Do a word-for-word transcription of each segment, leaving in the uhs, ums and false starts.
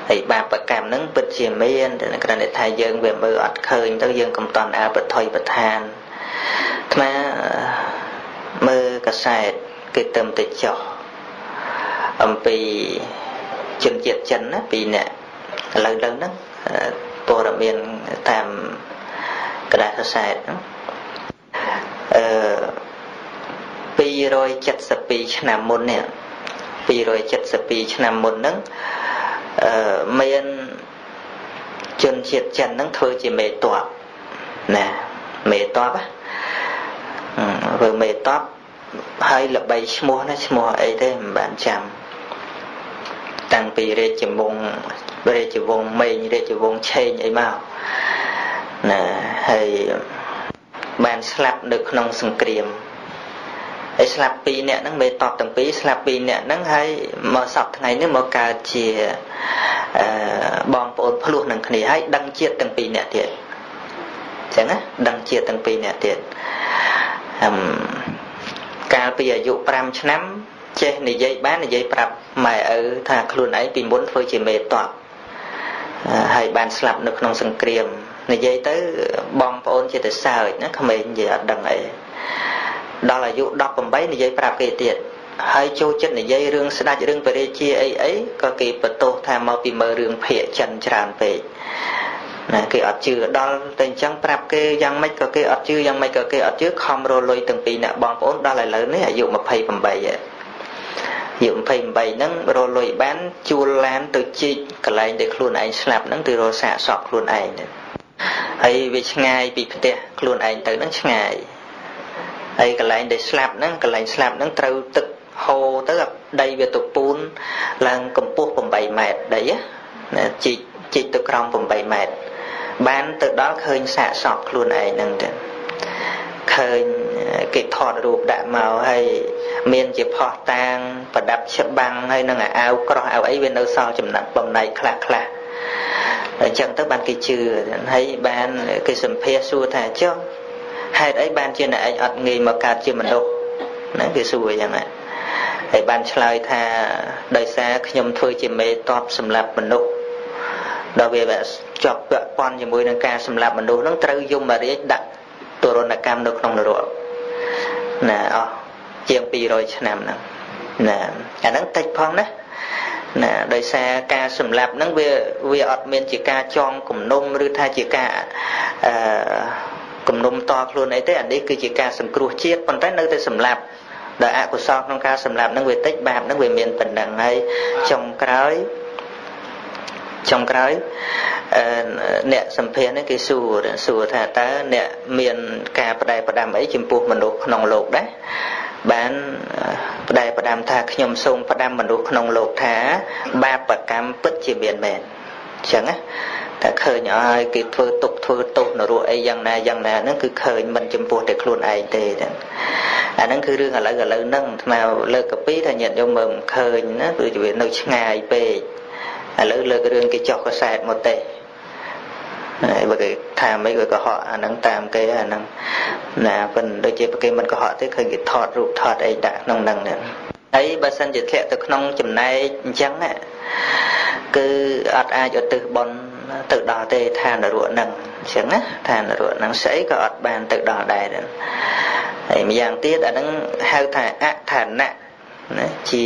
ហើយបាបកម្មហ្នឹងពិតជាមានតែគ្រាន់តែថាយើងវាមើលអត់ឃើញទៅយើងកុំតន់អាបថុយប្រឋានអាត្មាមើលកាសែតគេទៅតែចុះអំពីជនជាតិចិនណាពីរនាក់ឥឡូវៗហ្នឹងព័ត៌មានតាមក្តារកាសែតអឺពីររយเจ็ดสิบពីរឆ្នាំមុននេះពីររយเจ็ดสิบពីរឆ្នាំមុនហ្នឹងអឺមានជនជាតិចិនហ្នឹងធ្វើជាមេតបណាមេតបធ្វើមេតបហើយល្បីឈ្មោះណាឈ្មោះអីទេមិនបានចាំតាំងពីរាជវង្សរាជវង្សមេងរាជវង្សឆេងអីមកណាហើយបានស្លាប់នៅក្នុងសង្គ្រាមហើយស្លាប់ពីរនាក់ហ្នឹងមេតបទាំងពីរស្លាប់ពីរនាក់ហ្នឹងហើយមកសពថ្ងៃនេះមកកើតជាអឺបងប្អូនភ្លោះនឹងគ្នាហើយដឹងជាតិទាំងពីរនាក់ទៀតអញ្ចឹងណាដឹងជាតិទាំងពីរនាក់ទៀតអឹមកាលពីអាយុប្រាំឆ្នាំចេះនិយាយបាននិយាយប្រាប់ម៉ែឪថាខ្លួនឯងពីមុនធ្វើជាមេតបហើយបានស្លាប់នៅក្នុងសង្គ្រាមនិយាយទៅបងប្អូនជាទៅសើចណាក្មេងនិយាយអត់ដឹងអីដល់អាយុដប់ប្រាំនិយាយប្រាប់គេទៀតហើយចូលចិត្តនិយាយរឿងស្ដេចរឿងបរិជាអីអីក៏គេបន្ទោសថាមកពីមើលរឿងភាគចិនច្រើនពេកណាគេអត់ជឿដល់តែអញ្ចឹងប្រាប់គេយ៉ាងម៉េចក៏គេអត់ជឿយ៉ាងម៉េចក៏គេអត់ជឿខំរលុយទាំងពីរអ្នកបងប្អូនដល់ឥឡូវនេះអាយុยี่สิบแปดហើយអាយុยี่สิบแปดហ្នឹងរលុយបានជួលឡានទៅជីកកន្លែងដែលខ្លួនឯងស្លាប់ហ្នឹងទៅរកសាកសពខ្លួនឯងហើយវាឆ្ងាយពីផ្ទះខ្លួនឯងទៅហ្នឹងឆ្ងាយហើយកន្លែងដែលស្លាប់ហ្នឹងកន្លែងស្លាប់ហ្នឹងត្រូវទឹកហូរទៅដីវាទៅពូនឡើងកម្ពស់แปดម៉ែត្រដីណាជីកជីកទៅក្រោមแปดម៉ែត្របានទៅដល់ឃើញសាកសពខ្លួនឯងហ្នឹងទៅឃើញគេថតរូបដាក់មកហើយមានជាផោះតាងប្រដាប់ច្បាំងហើយនឹងអាវក្រោះអាវអីវានៅសល់ចំណាត់បំណែកខ្លះខ្លះអញ្ចឹងទៅបានគេជឿហើយបានគេសម្ភាសសួរថាចុះហេតុអីបានជាអ្នកឯងអត់ងាយមកកើតជាមនុស្សណាគេសួរអញ្ចឹងហើយបានឆ្លើយថាដោយសារខ្ញុំធ្វើជាមេតបសម្រាប់មនុស្សដល់វាជាប់ពាក់ព័ន្ធជាមួយនឹងការសម្លាប់មនុស្សហ្នឹងត្រូវយមរាជដាក់ទរណកម្មនៅក្នុងនរកណាអស់ជាងពីររយឆ្នាំហ្នឹងណាអាហ្នឹងតិចផងណាណាដោយសារការសម្លាប់ហ្នឹងវាវាអត់មានជាការចងគំនុំឬថាជាការអឺគំនុំតខ្លួនអីទេអានេះគឺជាការសង្គ្រោះជាតិប៉ុន្តែនៅតែសម្លាប់ដោយអកុសលក្នុងការសម្លាប់ហ្នឹងវាតិចបាបហ្នឹងវាមានប៉ុណ្ណឹងហើយចុងក្រោយចុងក្រោយអ្នកសម្ភារនេះគេសួរសួរថាតើអ្នកមានការបដិបដាមអីចំពោះមនុស្សក្នុងโลกដែរបានបដិបដាមថាខ្ញុំសូមផ្ដាំមនុស្សក្នុងโลกថាបាបកម្មពិតជាមានមែនអញ្ចឹងណាតែឃើញឲ្យគេធ្វើទុកធ្វើទោសនរោអីយ៉ាងណាយ៉ាងណាហ្នឹងគឺឃើញមិនចំពោះតែខ្លួនឯងទេអាហ្នឹងគឺរឿងឥឡូវឥឡូវហ្នឹងស្មាលើកកពីថាញាតិញោមមើលមិនឃើញណាព្រោះវានៅឆ្ងាយពេកឥឡូវលើករឿងគេចុះកសែតមកទេហើយបើគេថាមិនគេកុហកអាហ្នឹងតាមគេអាហ្នឹងណាប៉ុន្តែដូចជាគេមិនកុហកទេឃើញគេថតរូបថតអីដាក់ក្នុងហ្នឹងហ្នឹងហើយបើសិនជាធ្លាក់ទៅក្នុងចំណែកអញ្ចឹងណាគឺអត់អាចឧទ្ទិសបុណ្យទៅដល់ទេឋាននរកហ្នឹងអញ្ចឹងណាឋាននរកហ្នឹងស្អីក៏អត់បានទៅដល់ដែរហើយម្យ៉ាងទៀតអាហ្នឹងហៅថាអឋានៈណាជា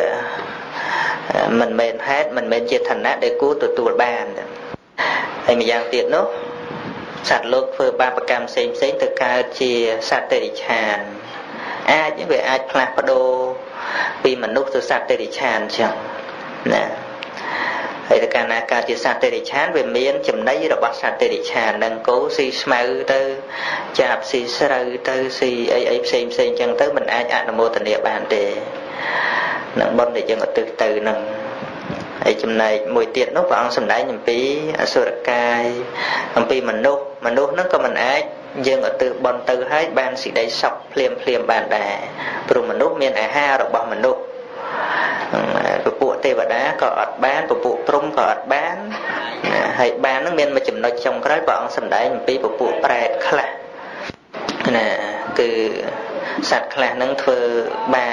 មិនមែនហេតុមិនមែនជាឋានៈដែលគួរទទួលបានហើយម្យ៉ាងទៀតនោះសត្វលោកធ្វើបាបកម្មផ្សេងផ្សេងទៅកើតជាសត្វតិរិឆានអាចវាអាចផ្លាស់ប្ដូរពីមនុស្សទៅសត្វតិរិឆានអញ្ចឹងណាហើយតែកាលណាកើតជាសត្វតិរិឆានវាមានចំណីរបស់សត្វតិរិឆាននឹងគោស៊ីស្មៅទៅចាប់ស៊ីស្រូវទៅស៊ីអីអីផ្សេងផ្សេងអញ្ចឹងទៅមិនអាចអនុមោទនាបានទេនឹងបុណ្យដែលយើងឧទ្ទិសទៅនឹងហើយចំណែកមួយទៀតនោះព្រះអង្គសម្ដែងអំពីអសុរកាយអំពីមនុស្សមនុស្សហ្នឹងក៏មិនអាចយើងឧទ្ទិសបុណ្យទៅហើយបានសេចក្តីសុខភ្លាមភ្លាមបានដែរព្រោះមនុស្សមានអាហាររបស់មនុស្សពពួកទេវតាក៏អត់បានពពួកព្រំក៏អត់បានហើយបានហ្នឹងមានមួយចំណុចចុងក្រោយព្រះអង្គសម្ដែងអំពីពពួកប្រែតខ្លះណាគឺសត្វខ្លះហ្នឹងធ្វើបាប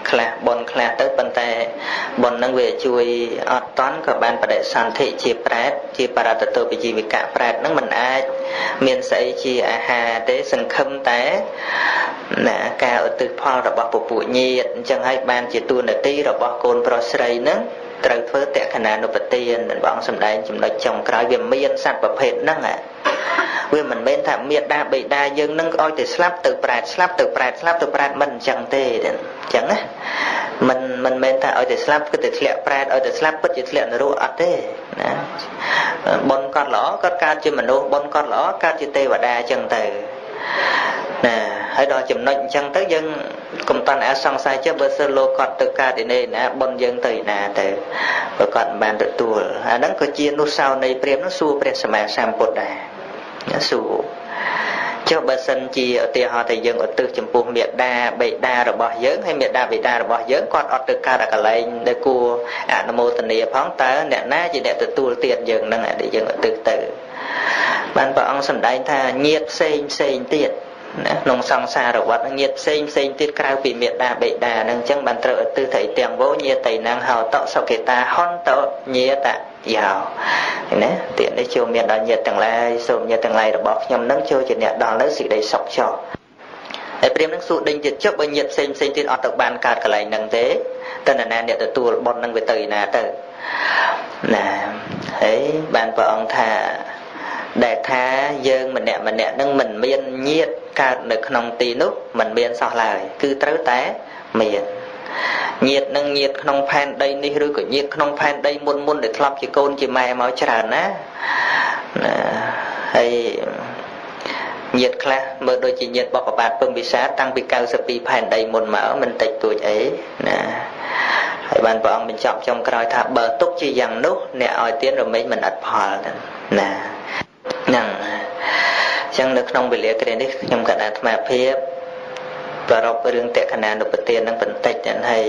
ខ្លះបនខ្លះទៅប៉ុន្តែបននឹងវាជួយអត់តន់ក៏បានបដិសន្ធិជាប្រែតជាបរតតោបជីវិកៈប្រែតនឹងមិនអាចមានស្អីជាអាហារទេសង្ឃឹមតែណាការឧទ្ទិសផលរបស់ពពួកញាតិអញ្ចឹងហើយបានជាទួនាទីរបស់កូនប្រុសស្រីនឹងត្រូវធ្វើតក្ខណានុបទានដែលបងសម្ដែងចំណុចចុងក្រោយវាមានសត្វប្រភេទហ្នឹងវាមិនមែនថាមេដាបេដាយើងនឹងឲ្យតែស្លាប់ទៅប្រែតស្លាប់ទៅប្រែតស្លាប់ទៅប្រែតមិនអញ្ចឹងទេអញ្ចឹងណាមិនមិនមែនថាឲ្យតែស្លាប់គឺតែធ្លាក់ប្រែតឲ្យតែស្លាប់ពិតជាធ្លាក់នរកអត់ទេណាបុណ្យគាត់ល្អគាត់កើតជាមនុស្សបុណ្យគាត់ល្អកើតជាទេវតាអញ្ចឹងទៅណាហើយដល់ចំណុចអញ្ចឹងទៅយើងកុំតន់អាសង្ស័យចេះបើសិនលោកគាត់ទៅកើតឯណាបុណ្យយើងទៅឯណាទៅបើគាត់មិនបានទទួលអាហ្នឹងក៏ជានុសោនៃព្រាហ្មណ៍នោះសួរព្រះសម្មាសម្ពុទ្ធដែរសួរចុះបើសិនជាឧទាហរណ៍តែយើងឧទ្ទិសចំពោះមេដាបេដារបស់យើងហើយមេដាបេដារបស់យើងគាត់អត់ទៅកើតកន្លែងដែលគួរអនុមោទនាផងតើអ្នកណាជាអ្នកទទួលទានយើងហ្នឹងដែលយើងឧទ្ទិសទៅបានព្រះអង្គសម្ដែងថាញាតិផ្សេងផ្សេងទៀតណាក្នុងសង្សារវត្តញាតិផ្សេងផ្សេងទៀតក្រៅពីមេដាបេដាហ្នឹងអញ្ចឹងបានត្រូវឧទ្ទិសទៅទាំងវោញាតិណាងហោតសុខេតាហន្តញាតយោណាទៀតនេះចូលមានដល់ញាតិទាំងឡាយសូមញាតិទាំងឡាយរបស់ខ្ញុំនឹងចូលជាអ្នកដល់នៅសេចក្តីសុខចោះហើយព្រាហ្មណ៍នឹងសួរដេញទៀតចុះបើញាតិផ្សេងផ្សេងទៀតអត់ទៅបានកើតកន្លែងហ្នឹងទេតើនរណាអ្នកទទួលបុណ្យហ្នឹងវាទៅឯណាទៅណាហើយបានព្រះអង្គថាដែលថាយើងម្នាក់ម្នាក់នឹងមិនមានញាតិកើតនៅក្នុងទីនោះមិនមានសោះឡើយគឺត្រូវតែមានញាតិនឹងញាតិក្នុងផែនដីនេះឬក៏ញាតិក្នុងផែនដីមុនមុនដែលធ្លាប់ជាកូនជាម៉ែមកច្រើនណាណាហើយញាតិខ្លះមើលដូចជាញាតិបបបាទពឹមវិសាតាំងពីកៅសិបពីរផែនដីមុនមកមិនតិចតួចអីណាហើយបានព្រះអង្គបញ្ចប់ចុងក្រោយថាបើទុកជាយ៉ាងនោះអ្នកឲ្យទានរមែងមិនអត់ផលណាហ្នឹងអញ្ចឹងនៅក្នុងវេលាគ្រានេះខ្ញុំក៏អាត្មាភាពប្ររពរឿងតក្ខណានុបទាននឹងបន្តិចហើយ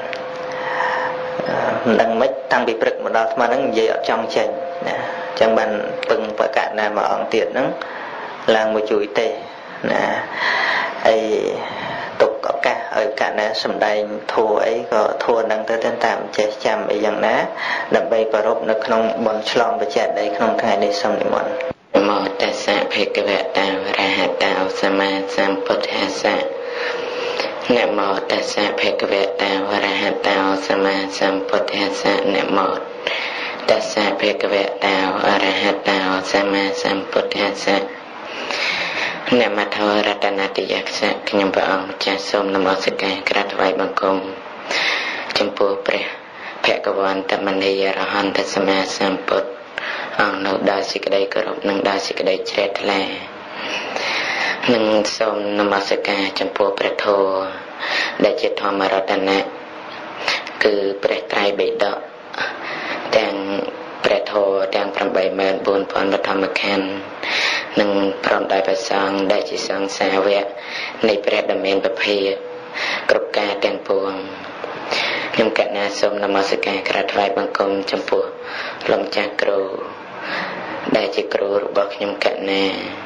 មិនដឹងមិនតាំងពីព្រឹកមកដល់អាត្មានឹងនិយាយអត់ចង់ចេញណាអញ្ចឹងបានពឹងបកណាមួយអង្គទៀតហ្នឹងឡើងមកជួយទេណាហើយទុកឱកាសឲ្យកណាសម្ដែងធัวអីក៏ធัวនឹងទៅតាមចេះចាំអីយ៉ាងណាដើម្បីប្ររពនៅក្នុងបុណ្យឆ្លងបច្ចៈដីក្នុងថ្ងៃនេះសូមនិមន្តមោតស្សៈភគវតាវរហតោសម្មាសម្ពុទ្ធស្សៈនមោតស្សៈភគវតាវរហតោសម្មាសម្ពុទ្ធស្សៈនមោតស្សៈភគវតាវរហតោសម្មាសម្ពុទ្ធស្សៈនមថោរតនតិយក្សៈខ្ញុំព្រះអង្គម្ចាស់សូមនមស្ការក្រាបថ្វាយបង្គំចំពោះព្រះភគវន្តមនីយរហន្តសម្មាសម្ពុទ្ធអង្គនៅដោយសេចក្តីគោរពនិងដោយសេចក្តីជ្រះថ្លានិងសូមនមស្ការចំពោះព្រះធម៌ដែលជាធម្មរតនៈគឺព្រះត្រៃបិដកទាំងព្រះធម៌ទាំងប្រាំបីម៉ឺនបួនពាន់បឋមខណ្ឌនិងព្រមដោយព្រះសង្ឃដែលជាសង្ឃសាវកនៃព្រះដ៏មានពភាគ្រប់ការទាំងពួងខ្ញុំកណាសូមនមស្ការក្រាបថ្វាយបង្គំចំពោះលោកចាស់គ្រូដែលជាគ្រូរបស់ខ្ញុំកណា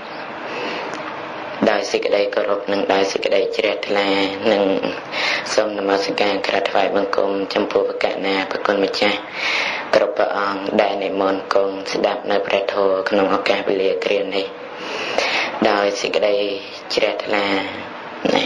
ដោយសេចក្តីគោរពនិងដោយសេចក្តីជ្រះថ្លានិងសូមនមស្ការក្រាបថ្វាយបង្គំចំពោះព្រះកណាព្រះគុណម្ចាស់គ្រប់ព្រះអង្គដែលនិមន្តគង់ស្ដាប់នៅព្រះធម៌ក្នុងឱកាសវេលាគ្រានេះដោយសេចក្តីជ្រះថ្លាណា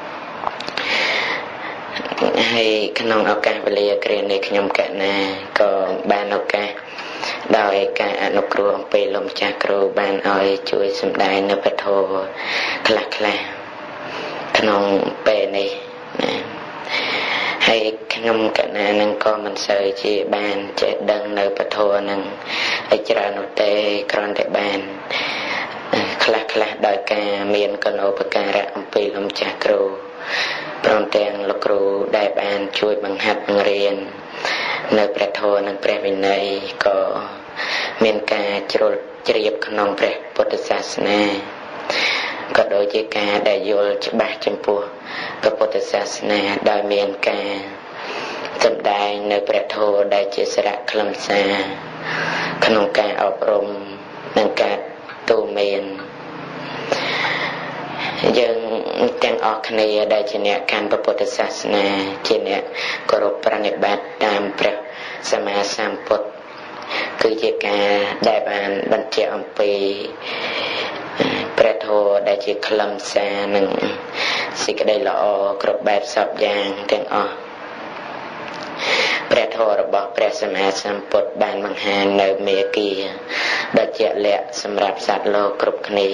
ហើយក្នុងឱកាសវេលាគ្រានេះខ្ញុំកណាក៏បានឱកាសដោយការអនុគ្រោះអំពីលោកម្ចាស់គ្រូបានឲ្យជួយសម្ដែងនៅពធខ្លះខ្លះក្នុងពេលនេះណាហើយខ្ញុំកណានឹងក៏មិនសូវជាបានចេះដឹងនៅពធនឹងឲ្យច្រើននោះទេគ្រាន់តែបានខ្លះខ្លះដោយការមានកណោបការៈអំពីលោកម្ចាស់គ្រូព្រមទាំងលោកគ្រូដែលបានជួយបង្ហាត់បង្រៀននៅព្រះធម៌និងព្រះវិន័យក៏មានការជ្រុលជ្រាបក្នុងព្រះពុទ្ធសាសនាក៏ដូចជាការដែលយល់ច្បាស់ចំពោះព្រះពុទ្ធសាសនាដោយមានការសម្ដែងនៅព្រះធម៌ដែលជាសារៈខ្លឹមសារក្នុងការអប់រំនិងការទូន្មានយើងទាំងអស់គ្នាដែលជាអ្នកកាន់ពុទ្ធសាសនាជាអ្នកគោរពប្រណិប័តតាមព្រះសម្មាសម្ពុទ្ធគឺជាការដែលបានបញ្ជាក់អំពីព្រះធម៌ដែលជាខ្លឹមសារនិងសេចក្តីល្អគ្រប់បែបសពយ៉ាងទាំងអស់ព្រះធម៌របស់ព្រះសម្មាសម្ពុទ្ធបានបង្ហាញនៅមេគាដ៏ជាក់លាក់សម្រាប់សត្វលោកគ្រប់គ្នា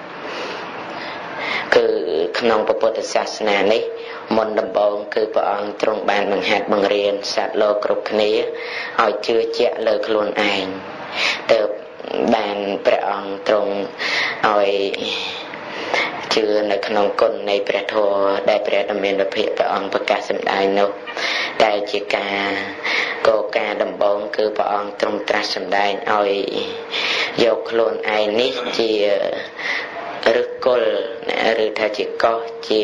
គឺក្នុងពុទ្ធសាសនានេះមុនដំបូងគឺព្រះអង្គទ្រង់បានបង្ហាត់បង្រៀនសត្វលោកគ្រប់គ្នាឲ្យជឿជាក់លើខ្លួនឯងទើបបានព្រះអង្គទ្រង់ឲ្យជឿនៅក្នុងគុណនៃព្រះធម៌ដែលព្រះដ៏មានវិភាកព្រះអង្គប្រកាសសម្ដែងនោះតែជាការកោការដំបូងគឺព្រះអង្គទ្រង់ត្រាស់សម្ដែងឲ្យយកខ្លួនឯងនេះជាឬគល់ឬថាជាកោះជា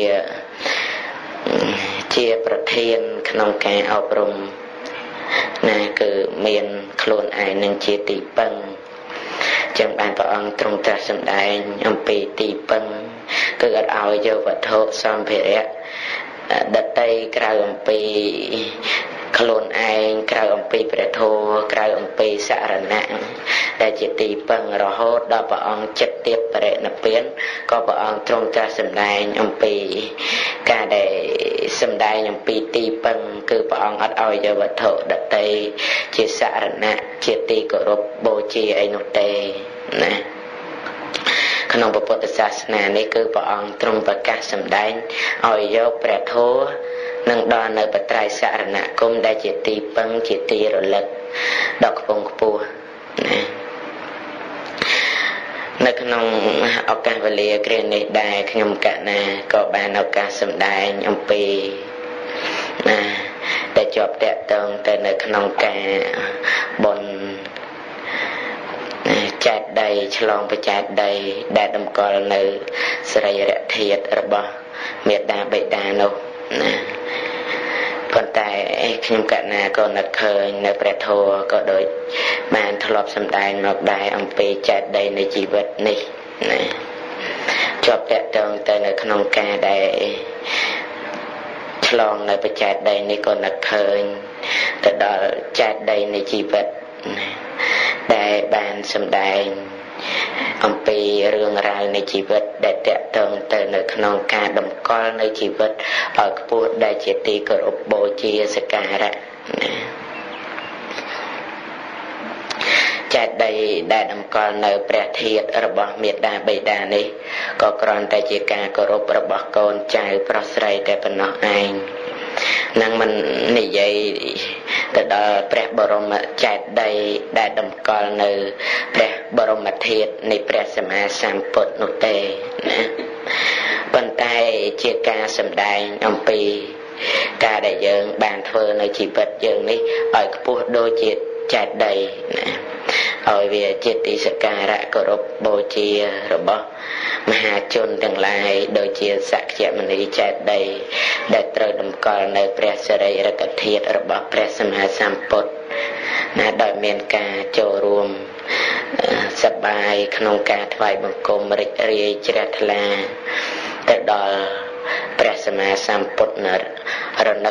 ជាប្រធានក្នុងការអប់រំណាគឺមានខ្លួនឯងនឹងជាទីពឹងចឹងបានព្រះអង្គទ្រង់ត្រាស់សម្ដែងអំពីទីពឹងគឺអត់ឲ្យយកវត្ថុសម្ភារៈដតីក្រៅអំពីខ្លួនឯងក្រៅអំពីព្រះធម៌ក្រៅអំពីសរណៈដែលជាទីពឹងរហូតដល់ព្រះអង្គចិត្តទៀតបរិនិព្វានក៏ព្រះអង្គទ្រង់ត្រាស់សម្ដែងអំពីការដែលសម្ដែងអំពីទីពឹងគឺព្រះអង្គអត់ឲ្យយកវត្ថុដតីជាសរណៈជាទីគោរពបូជាអីនោះទេណាក្នុងពុទ្ធសាសនានេះគឺព្រះអង្គទ្រង់ប្រកាសសម្ដែងឲ្យយកព្រះធម៌នឹងដល់នៅបត្រៃសរណគមដែលជាទីពឹងជាទីរលឹកដល់ខ្ពង់ខ្ពស់ណានៅក្នុងឱកាសវេលាគ្រានេះដែរខ្ញុំកណាក៏បានឱកាសសម្ដែងអំពីណាដែលជាប់តាក់ទងទៅនៅក្នុងការបុណ្យចែកដីឆ្លងបច្ចែកដីដែលតម្កល់នៅសរីរធាតុរបស់មេដាបិតានោះណាប៉ុន្តែខ្ញុំកណាក៏នឹកឃើញនៅព្រះធម៌ក៏ដូចបានធ្លាប់សម្ដែងមកដែរអំពីចែកដីនៃជីវិតនេះណាជាប់តាក់ទងទៅនៅក្នុងការដែលឆ្លងនៅបច្ចែកដីនេះក៏នឹកឃើញទៅដល់ចែកដីនៃជីវិតណាដែលបានសម្ដែងអំពីរឿងរ៉ាវនៃជីវិតដែលតាក់ទងទៅនៅក្នុងការតម្កល់នៅជីវិតឲ្យខ្ពស់ដែលជាទីគោរពបូជាសក្ការៈណាចែកដីដែលតម្កល់នៅព្រះធាតុរបស់មេដាបិតានេះក៏គ្រាន់តែជាការគោរពរបស់កូនចៅប្រុសស្រីតែប៉ុណ្ណោះឯងនឹងមិននិយាយទៅដល់ព្រះបរមចែកដីដែលតម្កល់នៅព្រះបរមធាតុនៃព្រះសម្មាសម្ពុទ្ធនោះទេណាប៉ុន្តែជាការសម្ដែងអំពីការដែលយើងបានធ្វើនៅជីវិតយើងនេះឲ្យខ្ពស់ដូចជាចែកដីណាឲ្យវាជាទីសក្ការៈគោរពបូជារបស់មហាជនទាំងឡាយដូចជាសក្យមុនីចែកដីដែលត្រូវតម្កល់នៅព្រះសរីរកធាតុរបស់ព្រះសម្មាសម្ពុទ្ធណាដោយមានការចូលរួមសប្បាយក្នុងការថ្វាយបង្គំរីករាយជ្រះថ្លាទៅដល់ព្រះសម្មាសម្ពុទ្ធរនឹ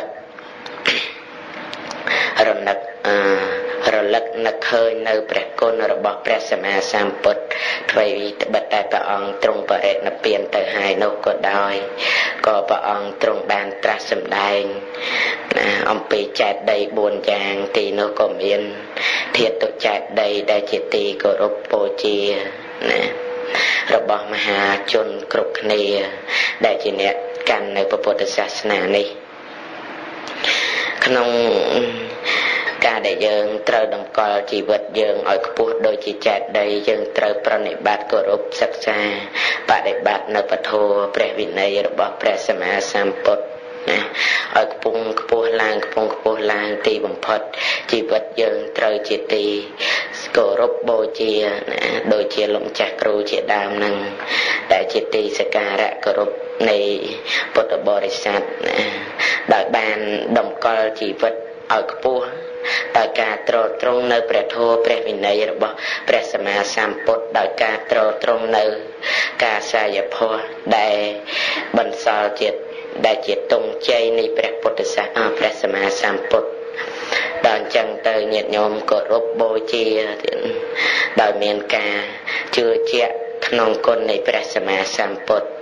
ករនឹកអឺរលឹកនឹកឃើញនៅព្រះគុណរបស់ព្រះសម្មាសម្ពុទ្ធថ្មីត្បិតតែព្រះអង្គទ្រង់បរិនិព្វានទៅហើយនោះក៏ដោយក៏ព្រះអង្គទ្រង់បានត្រាស់សម្ដែងណាអំពីចែកដីបួនយ៉ាងទីនោះក៏មានធាតុចែកដីដែលជាទីគោរពបូជាណារបស់មហាជនគ្រប់គ្នាដែលជាអ្នកកាន់នៅពុទ្ធសាសនានេះក្នុងការដែលយើងត្រូវតម្កល់ជីវិតយើងឲ្យខ្ពស់ដូចជាចែកដីយើងត្រូវប្រណិប័តគោរពសិក្សាបដិបត្តិនៅពធព្រះវិន័យរបស់ព្រះសម្មាសម្ពុទ្ធណាឲ្យខ្ពង់ខ្ពស់ឡើងខ្ពង់ខ្ពស់ឡើងទីបំផុតជីវិតយើងត្រូវជាទីគោរពបូជាណាដូចជាលោកម្ចាស់គ្រូជាដើមនឹងដែលជាទីសក្ការៈគោរពនៃពុទ្ធបរិស័ទណាដោយបានតម្កល់ជីវិតឲ្យខ្ពស់ដោយការត្រត្រង់នៅព្រះធម៌ព្រះវិន័យរបស់ព្រះសម្មាសម្ពុទ្ធដោយការត្រត្រង់នៅការសាយភ័ព្វដែលបន្សល់ជាដែលជាទង់ជ័យនៃព្រះពុទ្ធសាសនាព្រះសម្មាសម្ពុទ្ធដល់អញ្ចឹងទៅញាតិញោមគោរពបូជាដោយមានការជឿជាក់ក្នុងគុណនៃព្រះសម្មាសម្ពុទ្ធ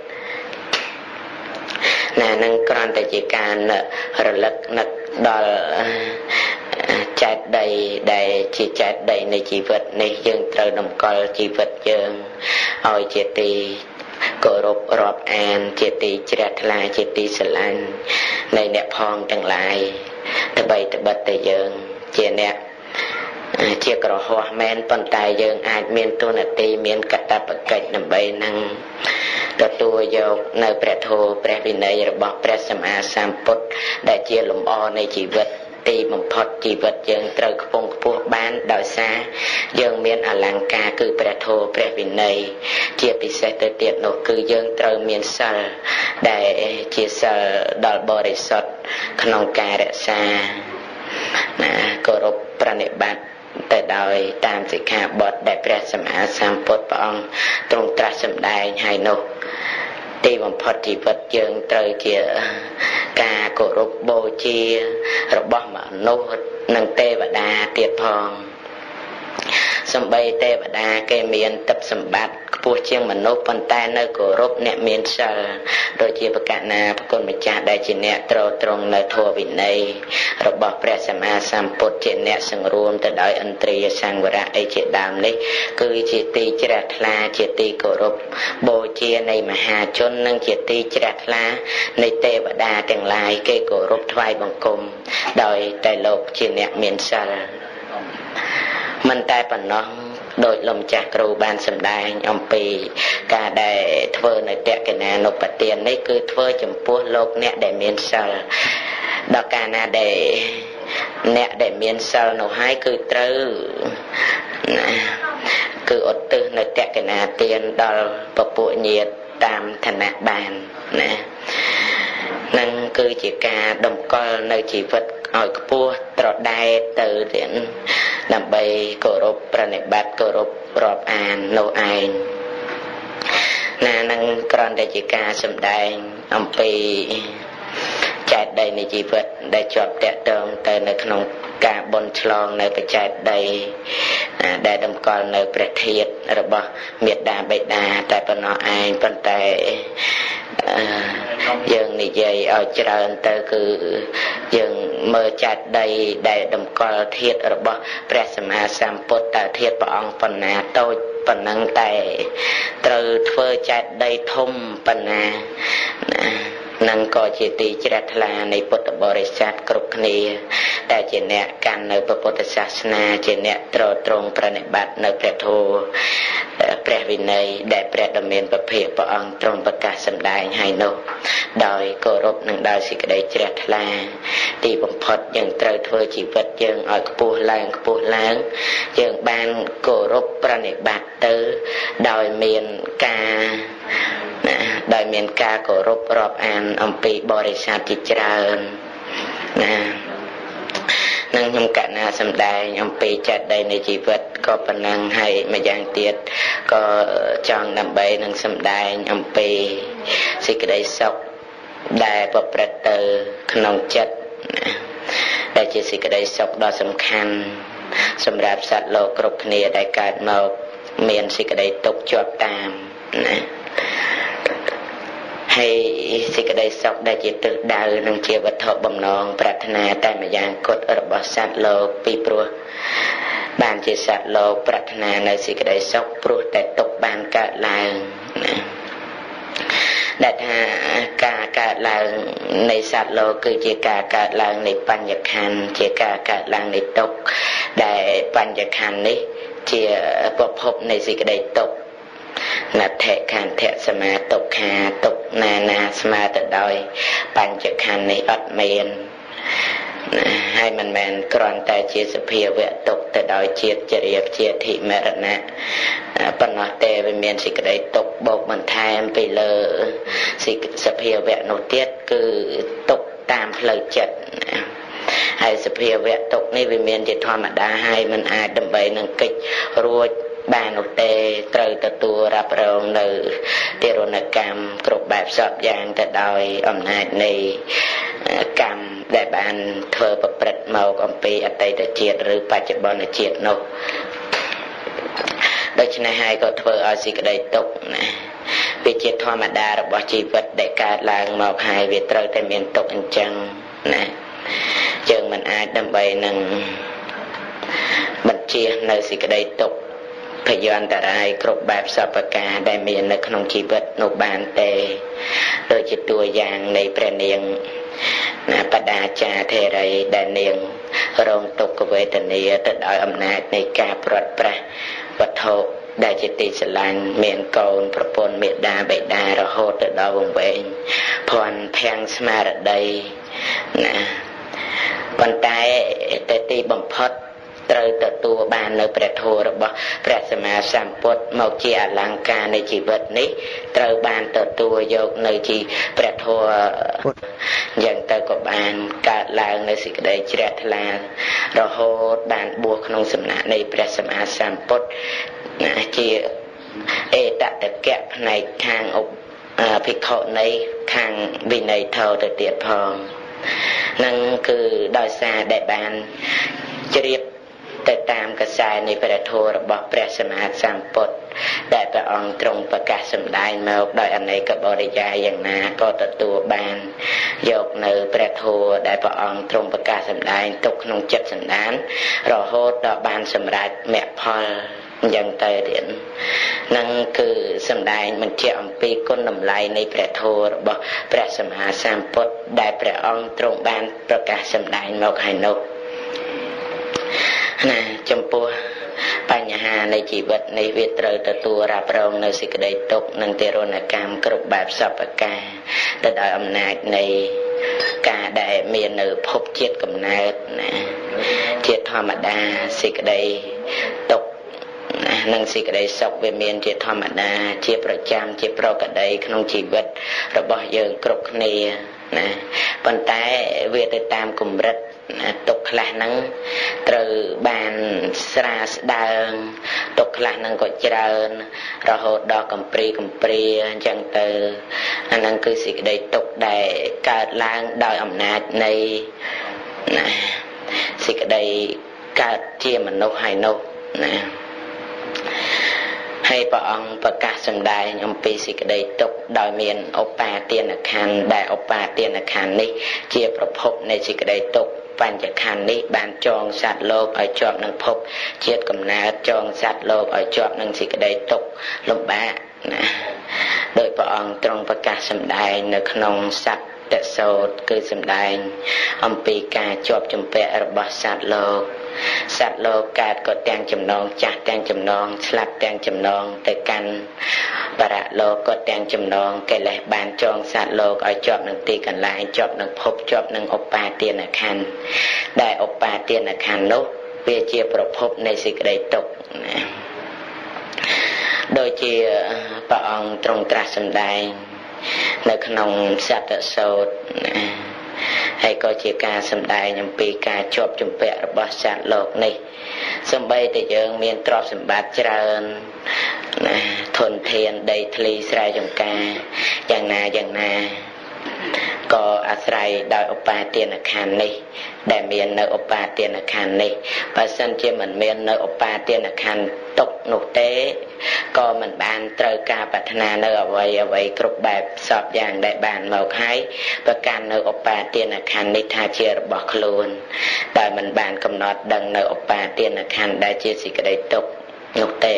ណានឹងគ្រាន់តែជាការរលឹកនឹកដល់ចែកដីដែលជាចែកដីនៃជីវិតនេះយើងត្រូវតម្កល់ជីវិតយើងឲ្យជាទីគោរពរាប់អានជាទីជ្រះថ្លាជាទីស្រឡាញ់នៃអ្នកផងទាំងឡាយត្បីត្បិតតែយើងជាអ្នកជាក្រហមមែនប៉ុន្តែយើងអាចមានទូនាទីមានកាតព្វកិច្ចដើម្បីនឹងទទួលយកនៅព្រះធម៌ព្រះវិន័យរបស់ព្រះសម្មាសម្ពុទ្ធដែលជាលំអនៃជីវិតទីបំផុតជីវិតយើងត្រូវខ្ពង់ខ្ពស់បានដោយសារយើងមានអលង្ការគឺព្រះធម៌ព្រះវិន័យជាពិសេសទៅទៀតនោះគឺយើងត្រូវមានសិលដែលជាសិលដល់បរិសុទ្ធក្នុងការរក្សាណាគោរពប្រណិប័តទៅដោយតាមសិក្ខាបទដែលព្រះសម្មាសម្ពុទ្ធព្រះអង្គទ្រង់ត្រាស់សម្ដែងហើយនោះទីបំផុតជីវិតយើងត្រូវជាការគោរពបូជារបស់មនុស្សនិងទេវតាទៀតផងសម្បីទេវតាគេមានទ្រព្យសម្បត្តិខ្ពស់ជាងមនុស្សប៉ុន្តែនៅគោរពអ្នកមានសិលដូចជាបកណាប្រគុណម្ចាស់ដែលជាអ្នកត្រត្រង់នៅធម៌វិន័យរបស់ព្រះសម្មាសម្ពុទ្ធជាអ្នកសង្រួមទៅដោយឥន្ទ្រិយសង្វរៈអីជាដើមនេះគឺជាទីជ្រះថ្លាជាទីគោរពបូជានៃមហាជននិងជាទីជ្រះថ្លានៃទេវតាទាំងឡាយគេគោរពថ្វាយបង្គំដោយតែលោកជាអ្នកមានសិលមិនតែប៉ុណ្ណោះដោយលំចាស់គ្រូបានសម្ដែងអំពីការដែលធ្វើនៅតក្កិណានុបទាននេះគឺធ្វើចំពោះលោកអ្នកដែលមានសិលដល់កាលណាដែលអ្នកដែលមានសិលនោះហើយគឺត្រូវណាគឺឧទ្ទិសនៅតក្កិណាទានដល់ពពួកញាតិតាមឋានៈបានណានឹងគឺជាការតម្កល់នៅជីវិតឲ្យខ្ពស់ត្រដែតទៅទៀតដើម្បីគោរពប្រណិប័តគោរពរាប់អាននោះឯងណានឹងគ្រាន់តែជាការសម្ដែងអំពីចែកដីនៃជីវិតដែលជាប់តាក់ទងទៅនៅក្នុងការបន់ឆ្លងនៅបច្ចេកដីដែលតម្កល់នៅព្រះធាតុរបស់មេត្តាបិតាតែប៉ុណ្ណោះឯងប៉ុន្តែយើងនិយាយឲ្យច្រើនទៅគឺយើងមើលចាត់ដីដែលតម្កល់ធាតុរបស់ព្រះសម្មាសម្ពុទ្ធតើធាតុព្រះអង្គប៉ុណ្ណាតូចប៉ុណ្ណឹងតែត្រូវធ្វើចាត់ដីធំប៉ុណ្ណានឹងក៏ជាទីជ្រះថ្លានៃពុទ្ធបរិស័ទគ្រប់គ្នាតែជាអ្នកកាន់នៅពុទ្ធសាសនាជាអ្នកត្រត្រង់ប្រណិប័តនៅព្រះធម៌ព្រះវិន័យដែលព្រះដ៏មានពភៈព្រះអង្គទ្រង់ប្រកាសសម្ដែងឲ្យនោះដោយគោរពនិងដោយសេចក្តីជ្រះថ្លាទីបំផុតយើងត្រូវធ្វើជីវិតយើងឲ្យខ្ពស់ឡើងខ្ពស់ឡើងយើងបានគោរពប្រណិប័តទៅដោយមានការណាដោយមានការគោរពរាប់អានអំពីបរិស័ទជាច្រើនណានឹងខ្ញុំកណាសម្ដែងអំពីចេតដីនៃជីវិតក៏ប៉ុណ្ណឹងហើយម្យ៉ាងទៀតក៏ចង់ដើម្បីនឹងសម្ដែងអំពីសេចក្តីសុខដែលប្រព្រឹត្តទៅក្នុងចិត្តដែលជាសេចក្តីសុខដ៏សំខាន់សម្រាប់សត្វលោកគ្រប់គ្នាដែលកើតមកមានសេចក្តីទុក្ខជាប់តាមណាហើយសេចក្តីសុខដែលជាទិសដៅនិងជាវត្ថុបំណងប្រាថ្នាតែម្យ៉ាងគត់របស់សត្វលោកពីព្រោះបានជាសត្វលោកប្រាថ្នានៅសេចក្តីសុខព្រោះតែទុក្ខបានកើតឡើងណាដែលថាការកើតឡើងនៃសត្វលោកគឺជាការកើតឡើងនៃបញ្ញខណ្ឌជាការកើតឡើងនៃទុក្ខដែលបញ្ញខណ្ឌនេះជាប្រភពនៃសេចក្តីទុក្ខណដ្ឋិខន្ធៈសមាទុក្ខាទុក្ខណានាស្មើទៅដោយបញ្ញខណ្ឌនេះអត់មានហើយមិនមែនគ្រាន់តែជាសភាវៈទុក្ខទៅដោយជាតិចរិយាជាធិមរណៈប៉ុណ្ណោះទេវាមានសេចក្តីទុក្ខបូកបន្ថែមពីលើសភាវៈនោះទៀតគឺទុក្ខតាមផ្លូវចិត្តហើយសភាវៈទុកនេះវាមានជាធម្មតាហើយមិនអាចដើម្បីនឹងកិច្ចរួចបាននោះទេត្រូវទទួលរ៉ាប់រងនៅទារុណកម្មគ្រប់បែបសពយ៉ាងទៅដោយអំណាចនៃកម្មដែលបានធ្វើប្រព្រឹត្តមកអំពីអតីតជាតិឬបច្ចុប្បន្នជាតិនោះដូច្នេះហើយក៏ធ្វើឲ្យសេចក្តីទុក្ខណាវាជាធម្មតារបស់ជីវិតដែលកើតឡើងមកហើយវាត្រូវតែមានទុក្ខអញ្ចឹងណាយើងមិនអាចដើម្បីនឹងបញ្ជានៅសេចក្តីទុក្ខភយន្តរាយគ្រប់បែបសពប្រការដែលមាននៅក្នុងជីវិតនោះបានទេដូចជាតួយ៉ាងនៃព្រះនាងណាបដាចាធេរីដែលនាងរងទុក្ខវេទនាទៅដោយអំណាចនៃការព្រាត់ប្រាសវត្ថុដែលជាទីស្រឡាញ់មានកូនប្រពន្ធមេដាបេដារហូតទៅដល់វង្វេងភ័ន្តភាំងស្មារតីណាប៉ុន្តែតែទីបំផុតត្រូវទទួលបាននៅព្រះធម៌របស់ព្រះសម្មាសម្ពុទ្ធមកជាអលង្ការនៃជីវិតនេះត្រូវបានទទួលយកនៅជាព្រះធម៌យ៉ាងទៅក៏បានកើតឡើងនៅសេចក្តីជ្រះថ្លារហូតបានបួសក្នុងសំណាក់នៃព្រះសម្មាសម្ពុទ្ធជាអេតតកៈផ្នែកខាងភិក្ខុនៃខាងវិន័យធម៌ទៅទៀតផងនឹងគឺដោយសារដែលបានជ្រាបទៅតាមកសែនៃព្រះធម៌របស់ព្រះសម្មាសម្ពុទ្ធដែលព្រះអង្គទ្រង់ប្រកាសសម្ដែងមកដោយអនេកបរិយាយយ៉ាងណាក៏ទទួលបានយកនៅព្រះធម៌ដែលព្រះអង្គទ្រង់ប្រកាសសម្ដែងទុកក្នុងចិត្តសន្តានរហូតដល់បានសម្រេចមគ្គផលយ៉ាងទៅទៀតនឹងគឺសម្ដែងបញ្ជាក់អំពីគុណតម្លៃនៃព្រះធម៌របស់ព្រះសម្មាសម្ពុទ្ធដែលព្រះអង្គទ្រង់បានប្រកាសសម្ដែងមកហើយនោះណាចំពោះបញ្ហានៃជីវិតនេះវាត្រូវទទួលរ៉ាប់រងនៅសេចក្តីទុក្ខនិងទារុណកម្មគ្រប់បែបសពប្រការទៅដោយអំណាចនៃការដែលមាននៅភពជាតិកំណើតណាជាធម្មតាសេចក្តីទុក្ខនិងសេចក្តីសុខវាមានជាធម្មតាជាប្រចាំជាប្រកដីក្នុងជីវិតរបស់យើងគ្រប់គ្នាណាប៉ុន្តែវាទៅតាមកម្រិតទុកខ្លះហ្នឹងត្រូវបានស្រាលស្ដើងទុកខ្លះហ្នឹងក៏ច្រើនរហូតដល់កំព្រីកំព្រាអញ្ចឹងទៅអាហ្នឹងគឺសេចក្តីទុកដែលកើតឡើងដោយអំណាចនៃណាសេចក្តីកើតជាមនុស្សហើយនោះណាហើយព្រះអង្គប្រកាសសម្ដែងអំពីសេចក្តីទុក្ខដោយមានឧបាទានខណ្ឌដែលឧបាទានខណ្ឌនេះជាប្រភពនៃសេចក្តីទុក្ខបញ្ចខណ្ឌនេះបានចងសត្វលោកឲ្យជាប់នឹងភពជាតិកំណើតចងសត្វលោកឲ្យជាប់នឹងសេចក្តីទុក្ខលំបាកណាដោយព្រះអង្គទ្រង់ប្រកាសសម្ដែងនៅក្នុងសត្វតសោតគឺសម្ដែងអំពីការជាប់ជំពាក់របស់សត្វលោកសត្វលោកកើតក៏ទាំងចំណងចាស់ទាំងចំណងស្លាប់ទាំងចំណងទៅកាន់បរៈលោកក៏ទាំងចំណងកិលេសបានចងសត្វលោកឲ្យជាប់នឹងទីកន្លែងជាប់នឹងភពជាប់នឹងឧបាទានខណ្ឌដែលឧបាទានខណ្ឌនោះវាជាប្រភពនៃសេចក្តីទុក្ខណាដូចជាព្រះអង្គទ្រង់ត្រាស់សម្ដែងនៅក្នុងសត្វសោតណាហើយក៏ជាការសម្ដែងអំពីការជាប់ជំពាក់របស់សត្វលោកនេះសូម្បីតែយើងមានទ្រព្យសម្បត្តិច្រើនណាធនធានដីធ្លីស្រែចម្ការយ៉ាងណាយ៉ាងណាក៏អាស្រ័យដោយឧបាទានខណ្ឌនេះដែលមាននៅឧបាទានខណ្ឌនេះបើសិនជាមិនមាននៅឧបាទានខណ្ឌទុកនោះទេក៏មិនបានត្រូវការប្រាថ្នានៅអ្វីអ្វីគ្រប់បែបសពយ៉ាងដែលបានមកហើយប្រកាន់នៅឧបាទានខណ្ឌនេះថាជារបស់ខ្លួនដែលមិនបានកំណត់ដឹងនៅឧបាទានខណ្ឌដែលជាសេចក្តីទុក្ខនោះទេ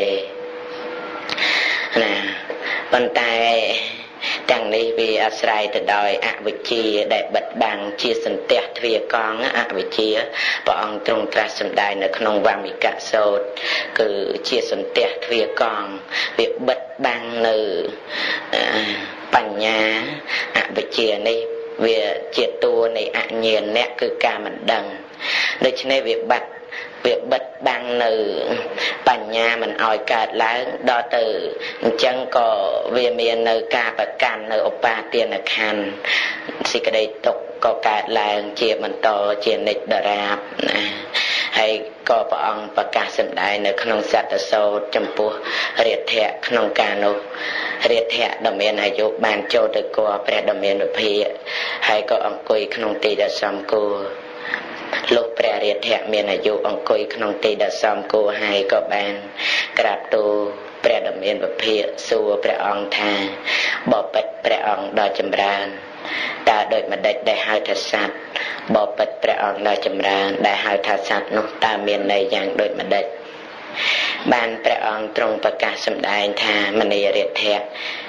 ណាប៉ុន្តែទាំងនេះវាអាស្រ័យទៅដោយអវិជ្ជាដែលបិទបាំងជាសន្ទះទ្វារកង់អវិជ្ជាព្រះអង្គទ្រង់ត្រាស់សម្ដែងនៅក្នុងវម្មិកសោតគឺជាសន្ទះទ្វារកង់វាបិទបាំងនៅបញ្ញាអវិជ្ជានេះវាជាតួនៃអញ្ញាណៈគឺការមិនដឹងដូច្នេះវាបាត់វាបិទបាំងនៅបញ្ញាមិនឲ្យកើតឡើងដល់ទៅអញ្ចឹងក៏វាមាននៅការប្រកាន់នៅឧបាទានខណ្ឌសេចក្តីទុក្ខក៏កើតឡើងជាបន្តជានិច្ចដរាបណាហើយក៏ព្រះអង្គប្រកាសសម្ដែងនៅក្នុងសត្តសោតចំពោះរាធៈក្នុងការនោះរាធៈដ៏មានអាយុបានចូលទៅគល់ព្រះដ៏មានវិភាកហើយក៏អង្គុយក្នុងទីដ៏សមគួរលោកព្រះរាធៈមានអាយុអង្គុយក្នុងទីដ៏សមគួរហើយក៏បានក្រាបទូលព្រះដ៏មានវិភាកសួរព្រះអង្គថាបបិទ្ធព្រះអង្គដ៏ចម្រើនតើដូចម្ដេចដែលហៅថាសត្វបបិទ្ធព្រះអង្គដ៏ចម្រើនដែលហៅថាសត្វនោះតើមានន័យយ៉ាងដូចម្ដេចបានព្រះអង្គទ្រង់ប្រកាសសម្ដែងថាមនីរាធៈ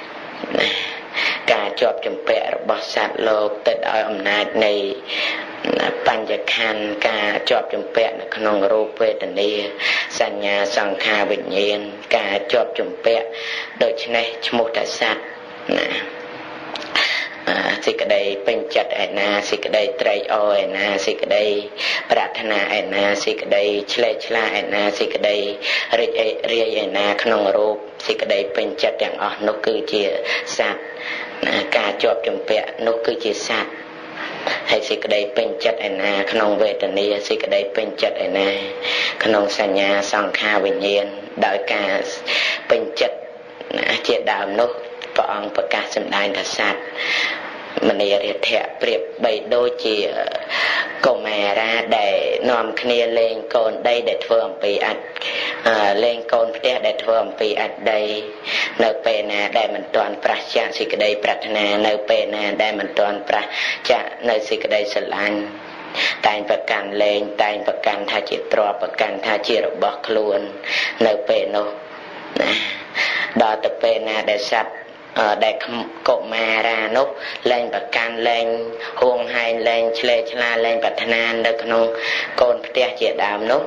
ការជាប់ជំពាក់របស់សត្វលោកទៅដោយអំណាចនៃបញ្ញខណ្ឌការជាប់ជំពាក់នៅក្នុងរូបវេទនាសញ្ញាសង្ខារវិញ្ញាណការជាប់ជំពាក់ដូច្នេះឈ្មោះថាសត្វណាសេចក្តីពេញចិត្តឯណាសេចក្តីត្រេកអរឯណាសេចក្តីប្រាថ្នាឯណាសេចក្តីឆ្លេះឆ្លាឯណាសេចក្តីរីករាយឯណាក្នុងរូបសេចក្តីពេញចិត្តទាំងអស់នោះគឺជាសត្វការជាប់ជំពាក់នោះគឺជាសត្វហើយសេចក្តីពេញចិត្តឯណាក្នុងវេទនាសេចក្តីពេញចិត្តឯណាក្នុងសញ្ញាសង្ខារវិញ្ញាណដោយការពេញចិត្តជាដើមនោះព្រះអង្គប្រកាសសម្ដែងថាសត្វមនីរាធៈប្រៀបបីដូចជាកុមារាដែលនាំគ្នាលេងកូនដីដែលធ្វើអំពីអត្តលេងកូនផ្ទះដែលធ្វើអំពីអត្តដីនៅពេលណាដែលមិនទាន់ប្រះចាកសេចក្តីប្រាថ្នានៅពេលណាដែលមិនទាន់ប្រះចាកនៅសេចក្តីស្រឡាញ់តែងប្រកាន់លេងតែងប្រកាន់ថាជាទ្រព្យប្រកាន់ថាជារបស់ខ្លួននៅពេលនោះណាដល់ទៅពេលណាដែលសត្វដែលកុមារានោះលែងប្រកាន់លែងហួងហែងលែងឆ្លេឆ្លាលែងប្រាថ្នានៅក្នុងកូនផ្ទះជាដើមនោះ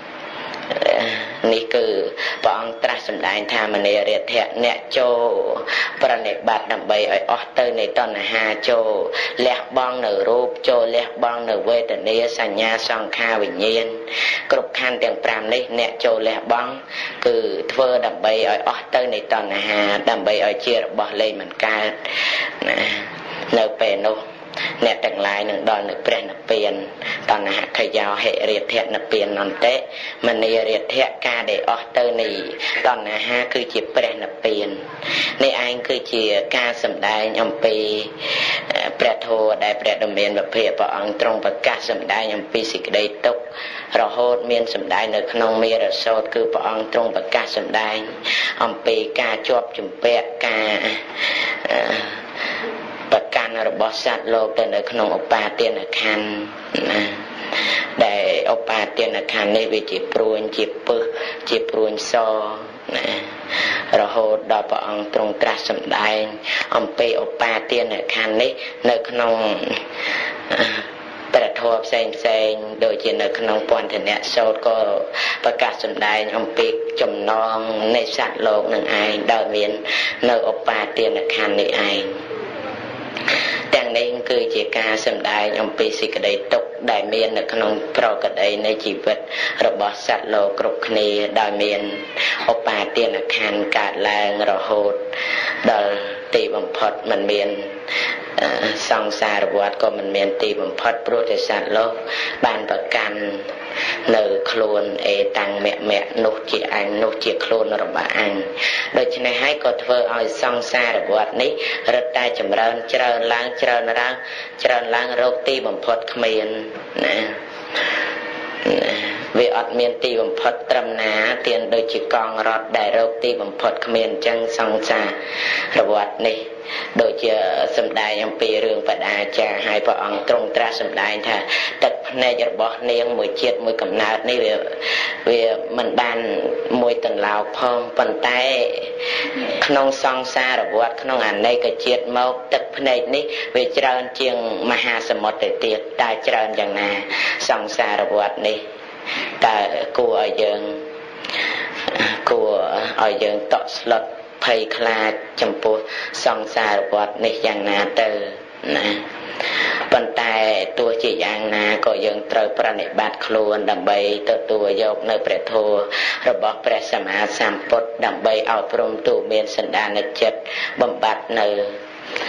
នេះគឺព្រះអង្គត្រាស់សម្ដែងថាមនីរាធៈអ្នកចូលប្រណិប័តដើម្បីឲ្យអស់ទៅនៃតណ្ហាចូលលះបង់នៅរូបចូលលះបង់នៅវេទនាសញ្ញាសង្ខារវិញ្ញាណគ្រប់ខណ្ឌទាំងប្រាំនេះអ្នកចូលលះបង់គឺធ្វើដើម្បីឲ្យអស់ទៅនៃតណ្ហាដើម្បីឲ្យជារបស់លែងមិនកើតណានៅពេលនោះអ្នកទាំងឡាយនឹងដល់នៅព្រះនិព្វានតណ្ហខយោហិរាធៈនិព្វានអន្តិមនីរាធៈការដែលអស់ទៅនៃតណ្ហាគឺជាព្រះនិព្វាននេះឯងគឺជាការសម្ដែងអំពីព្រះធម៌ដែលព្រះដ៏មានវិភាកព្រះអង្គទ្រង់ប្រកាសសម្ដែងអំពីសេចក្តីទុក្ខរហូតមានសម្ដែងនៅក្នុងមេរសោតគឺព្រះអង្គទ្រង់ប្រកាសសម្ដែងអំពីការជាប់ជំពាក់ការប្រកាន់របស់សត្វលោកទៅនៅក្នុងឧបាទានខណ្ឌណាដែលឧបាទានខណ្ឌនេះវាជាព្រួញជាពឹសជាព្រួញសណារហូតដល់ព្រះអង្គទ្រង់ត្រាស់សម្ដែងអំពីឧបាទានខណ្ឌនេះនៅក្នុងព្រះធម៌ផ្សេងផ្សេងដូចជានៅក្នុងពន្ធនៈសូត្រក៏ប្រកាសសម្ដែងអំពីចំណងនៃសត្វលោកនឹងឯងដោយមាននៅឧបាទានខណ្ឌនេះឯងទាំងនេះគឺជាការសម្ដែងអំពីសេចក្តីទុក្ខដែលមាននៅក្នុងប្រកបនៃជីវិតរបស់សត្វលោកគ្រប់គ្នាដោយមានឧបាទានខណ្ឌកើតឡើងរហូតដល់ទីបំផុតមិនមានសង្សារវដ្តក៏មិនមានទីបំផុតព្រោះតែសត្វលោកបានប្រកាន់នៅខ្លួនអេតាំងមៈមៈនោះជាអញនោះជាខ្លួនរបស់អញដូច្នេះហើយក៏ធ្វើឲ្យសង្សារវដ្តនេះរឹតតែចម្រើនច្រើនឡើងច្រើនឡើងច្រើនឡើងរកទីបំផុតគ្មានណាវាអត់មានទីបំផុតត្រឹមណាទៀនដូចជាកង់រត់ដែលរកទីបំផុតគ្មានអញ្ចឹងសង្សារវដ្តនេះដូចជាសម្ដែងអំពីរឿងបដាចារហើយព្រះអង្គទ្រង់ត្រាស់សម្ដែងថាទឹកភ្នែករបស់នាងមួយជាតិមួយកំណើតនេះវាវាមិនបានមួយតន្លោកផងប៉ុន្តែក្នុងសង្សារវដ្តក្នុងអនេកជាតិមកទឹកភ្នែកនេះវាច្រើនជាងមហាសមុទ្រទៅទៀតតែច្រើនយ៉ាងណាសង្សារវដ្តនេះតើគួរឲ្យយើងគួរឲ្យយើងតក់ស្លុតភ័យខ្លាចចំពោះសង្សារវដ្តនេះយ៉ាងណាទៅណាប៉ុន្តែទោះជាយ៉ាងណាក៏យើងត្រូវប្រណិប័តខ្លួនដើម្បីទទួលយកនៅព្រះធម៌របស់ព្រះសម្មាសម្ពុទ្ធដើម្បីអប់រំទូមានសន្តានចិត្តបំបត្តិនៅប្រ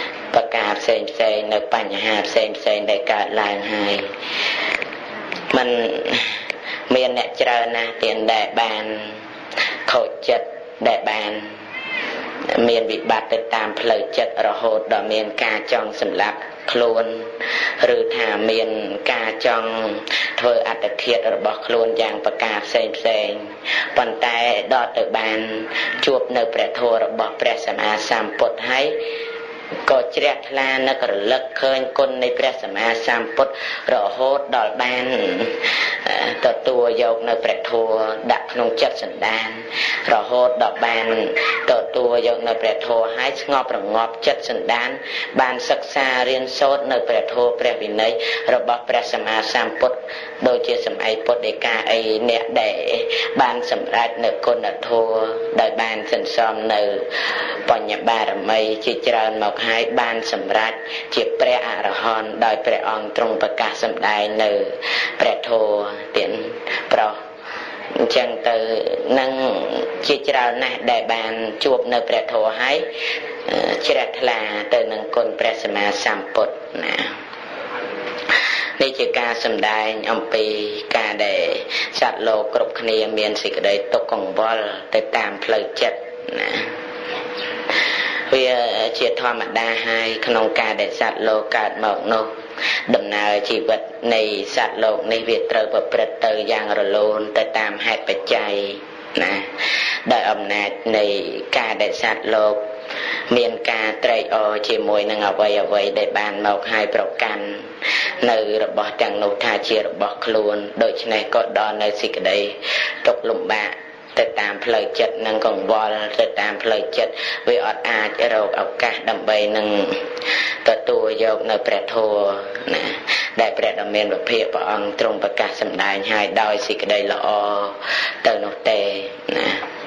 ការផ្សេងផ្សេងនៅបញ្ហាផ្សេងផ្សេងដែលកើតឡើងហើយมันមានអ្នកច្រើនណាស់ទៀតដែលបានខូចចិត្តដែលបានមានវិបត្តិទៅតាមផ្លូវចិត្តរហូតដល់មានការចង់សម្លាប់ខ្លួនឬថាមានការចង់ធ្វើអត្តឃាតរបស់ខ្លួនយ៉ាងប្រការផ្សេងផ្សេងប៉ុន្តែដល់ទៅបានជួបនៅព្រះធម៌របស់ព្រះសម្មាសម្ពុទ្ធហើយក៏ជ្រះថ្លានឹករលឹកឃើញគុណនៃព្រះសម្មាសម្ពុទ្ធរហូតដល់បានទទួលយកនៅព្រះធម៌ដាក់ក្នុងចិត្តសន្តានរហូតដល់បានទទួលយកនៅព្រះធម៌ហើយស្ងប់រងាប់ចិត្តសន្តានបានសិក្សារៀនសូត្រនៅព្រះធម៌ព្រះវិន័យរបស់ព្រះសម្មាសម្ពុទ្ធដូចជាសម័យពុទ្ធដីកាអីអ្នកដែលបានសម្រេចនៅគុណធម៌ដោយបានសន្សំនៅបញ្ញបារមីជាច្រើនមកហើយបានសម្រេចជាព្រះអរហន្តដោយព្រះអង្គទ្រង់ប្រកាសសម្ដែងនៅព្រះធម៌ទៀតប្រោះអញ្ចឹងទៅនឹងជាច្រើនណាស់ដែលបានជួបនៅព្រះធម៌ហើយជ្រះថ្លាទៅនឹងគុណព្រះសម្មាសម្ពុទ្ធណានេះជាការសម្ដែងអំពីការដែលសត្វលោកគ្រប់គ្នាមានសេចក្តីទុក្ខកង្វល់ទៅតាមផ្លូវចិត្តណាវាជាធម្មតាហើយក្នុងការដែលសត្វលោកកើតមកនោះដំណើរជីវិតនៃសត្វលោកនេះវាត្រូវប្រព្រឹត្តទៅយ៉ាងរលូនទៅតាមហេតុបច្ច័យណាដោយអំណាចនៃការដែលសត្វលោកមានការត្រេកអរជាមួយនឹងអ្វីអ្វីដែលបានមកហើយប្រកាន់នៅរបស់ទាំងនោះថាជារបស់ខ្លួនដូច្នេះក៏ដល់នៅសេចក្តីទុក្ខលំបាកទៅតាមផ្លូវចិត្តនិងកង្វល់ទៅតាមផ្លូវចិត្តវាអត់អាចរកឱកាសដើម្បីនឹងទទួលយកនៅព្រះធម៌ណាដែលព្រះដ៏មានវិភាកព្រះអង្គទ្រង់ប្រកាសសម្ដែងឲ្យដោយសេចក្តីល្អទៅនោះទេណា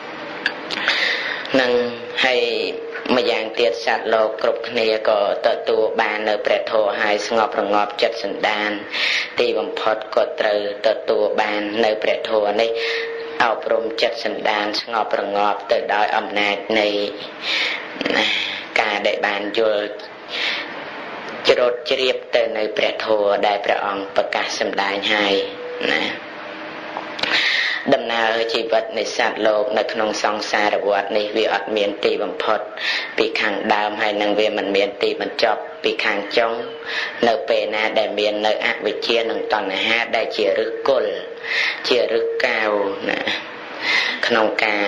នឹងហើយម្យ៉ាងទៀតសត្វលោកគ្រប់គ្នាក៏ទទួលបាននៅព្រះធម៌ហើយស្ងប់រងាប់ចិត្តសន្តានទីបំផុតក៏ត្រូវទទួលបាននៅព្រះធម៌នេះអប់រំចិត្តសន្តានស្ងប់រងាប់ទៅដោយអំណាចនៃការដែលបានយល់ជ្រត់ជ្រាបទៅនៅព្រះធម៌ដែលព្រះអង្គប្រកាសសម្ដែងឲ្យណាដំណើរជីវិតនៃសត្វលោកនៅក្នុងសង្សារវដ្តនេះវាអត់មានទីបំផុតពីខាងដើមហើយនឹងវាមិនមានទីបញ្ចប់ពីខាងចុងនៅពេលណាដែលមាននៅអវិជ្ជានិងតណ្ហាដែលជាឫសគល់ជាឫសកែវណាក្នុងការ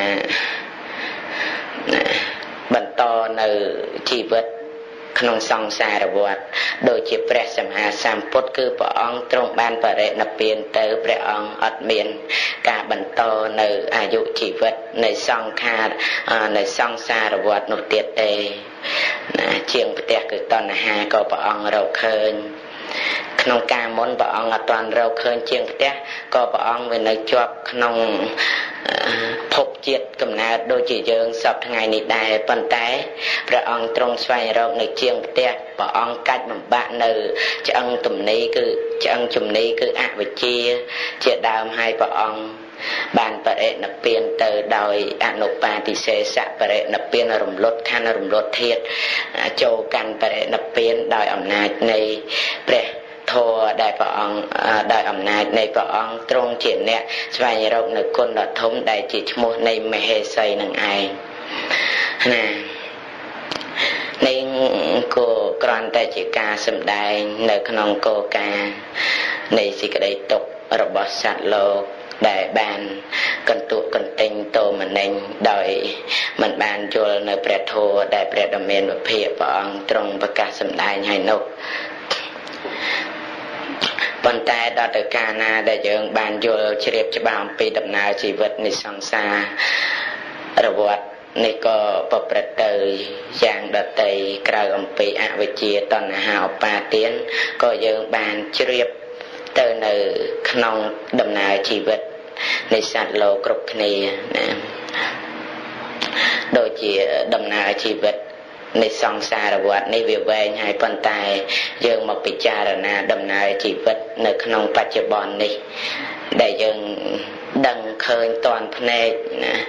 បន្តនៅជីវិតក្នុងសង្សារវដ្តដូចជាព្រះសម្មាសម្ពុទ្ធគឺព្រះអង្គទ្រង់បានបរិនិព្វានទៅព្រះអង្គអត់មានការបន្តនៅអាយុជីវិតនៃសង្ខារនៃសង្សារវដ្តនោះទៀតទេណាជាងផ្ទះគឺតណ្ហាក៏ព្រះអង្គរកឃើញក្នុងការមុនព្រះអង្គអត់ទាន់រកឃើញជាងផ្ទះក៏ព្រះអង្គវានៅជាប់ក្នុងភពជាតិកំណើតដូចជាយើងសពថ្ងៃនេះដែរប៉ុន្តែព្រះអង្គទ្រង់ស្វែងរកនៅជាងផ្ទះព្រះអង្គកាច់បំបាក់នៅឆ្អឹងទំនេរគឺឆ្អឹងជំនីគឺអវិជ្ជាជាដើមហើយព្រះអង្គបានបរិនិព្វានទៅដោយអនុបាទិសេសៈបរិនិព្វានរំលត់ខណ្ឌរំលត់ធាតុចូលកាន់បរិនិព្វានដោយអំណាចនៃព្រះធម៌ដែលព្រះអង្គដោយអំណាចនៃព្រះអង្គទ្រង់ជាអ្នកស្វែងរកនៅគុណដ៏ធំដែលជាឈ្មោះនៃមហេសីនឹងឯងណានេះក៏គ្រាន់តែជាការសម្ដែងនៅក្នុងគោលការណ៍នៃសេចក្តីទុក្ខរបស់សត្វលោកដែលបានកន្ទុកកន្ទិញតោមនិញដោយមិនបានយល់នៅព្រះធម៌ដែលព្រះដ៏មានវិភាកព្រះអង្គទ្រង់ប្រកាសសម្ដែងឲ្យនោះប៉ុន្តែដល់ទៅកាលណាដែលយើងបានយល់ជ្រាបច្បាស់អំពីដំណើរជីវិតនៃសង្សារវដ្តនេះក៏ប្រព្រឹត្តទៅយ៉ាងដតីក្រៅអំពីអវិជ្ជាតណ្ហាឧបាទានក៏យើងបានជ្រាបទៅនៅក្នុងដំណើរជីវិតនៃសត្វលោកគ្រប់គ្នាណាដូចជាដំណើរជីវិតនៃសង្សារវដ្តនេះវាវែងហើយប៉ុន្តែយើងមកពិចារណាដំណើរជីវិតនៅក្នុងបច្ចុប្បន្ននេះដែលយើងដឹងឃើញតាន់ភ្នែកណា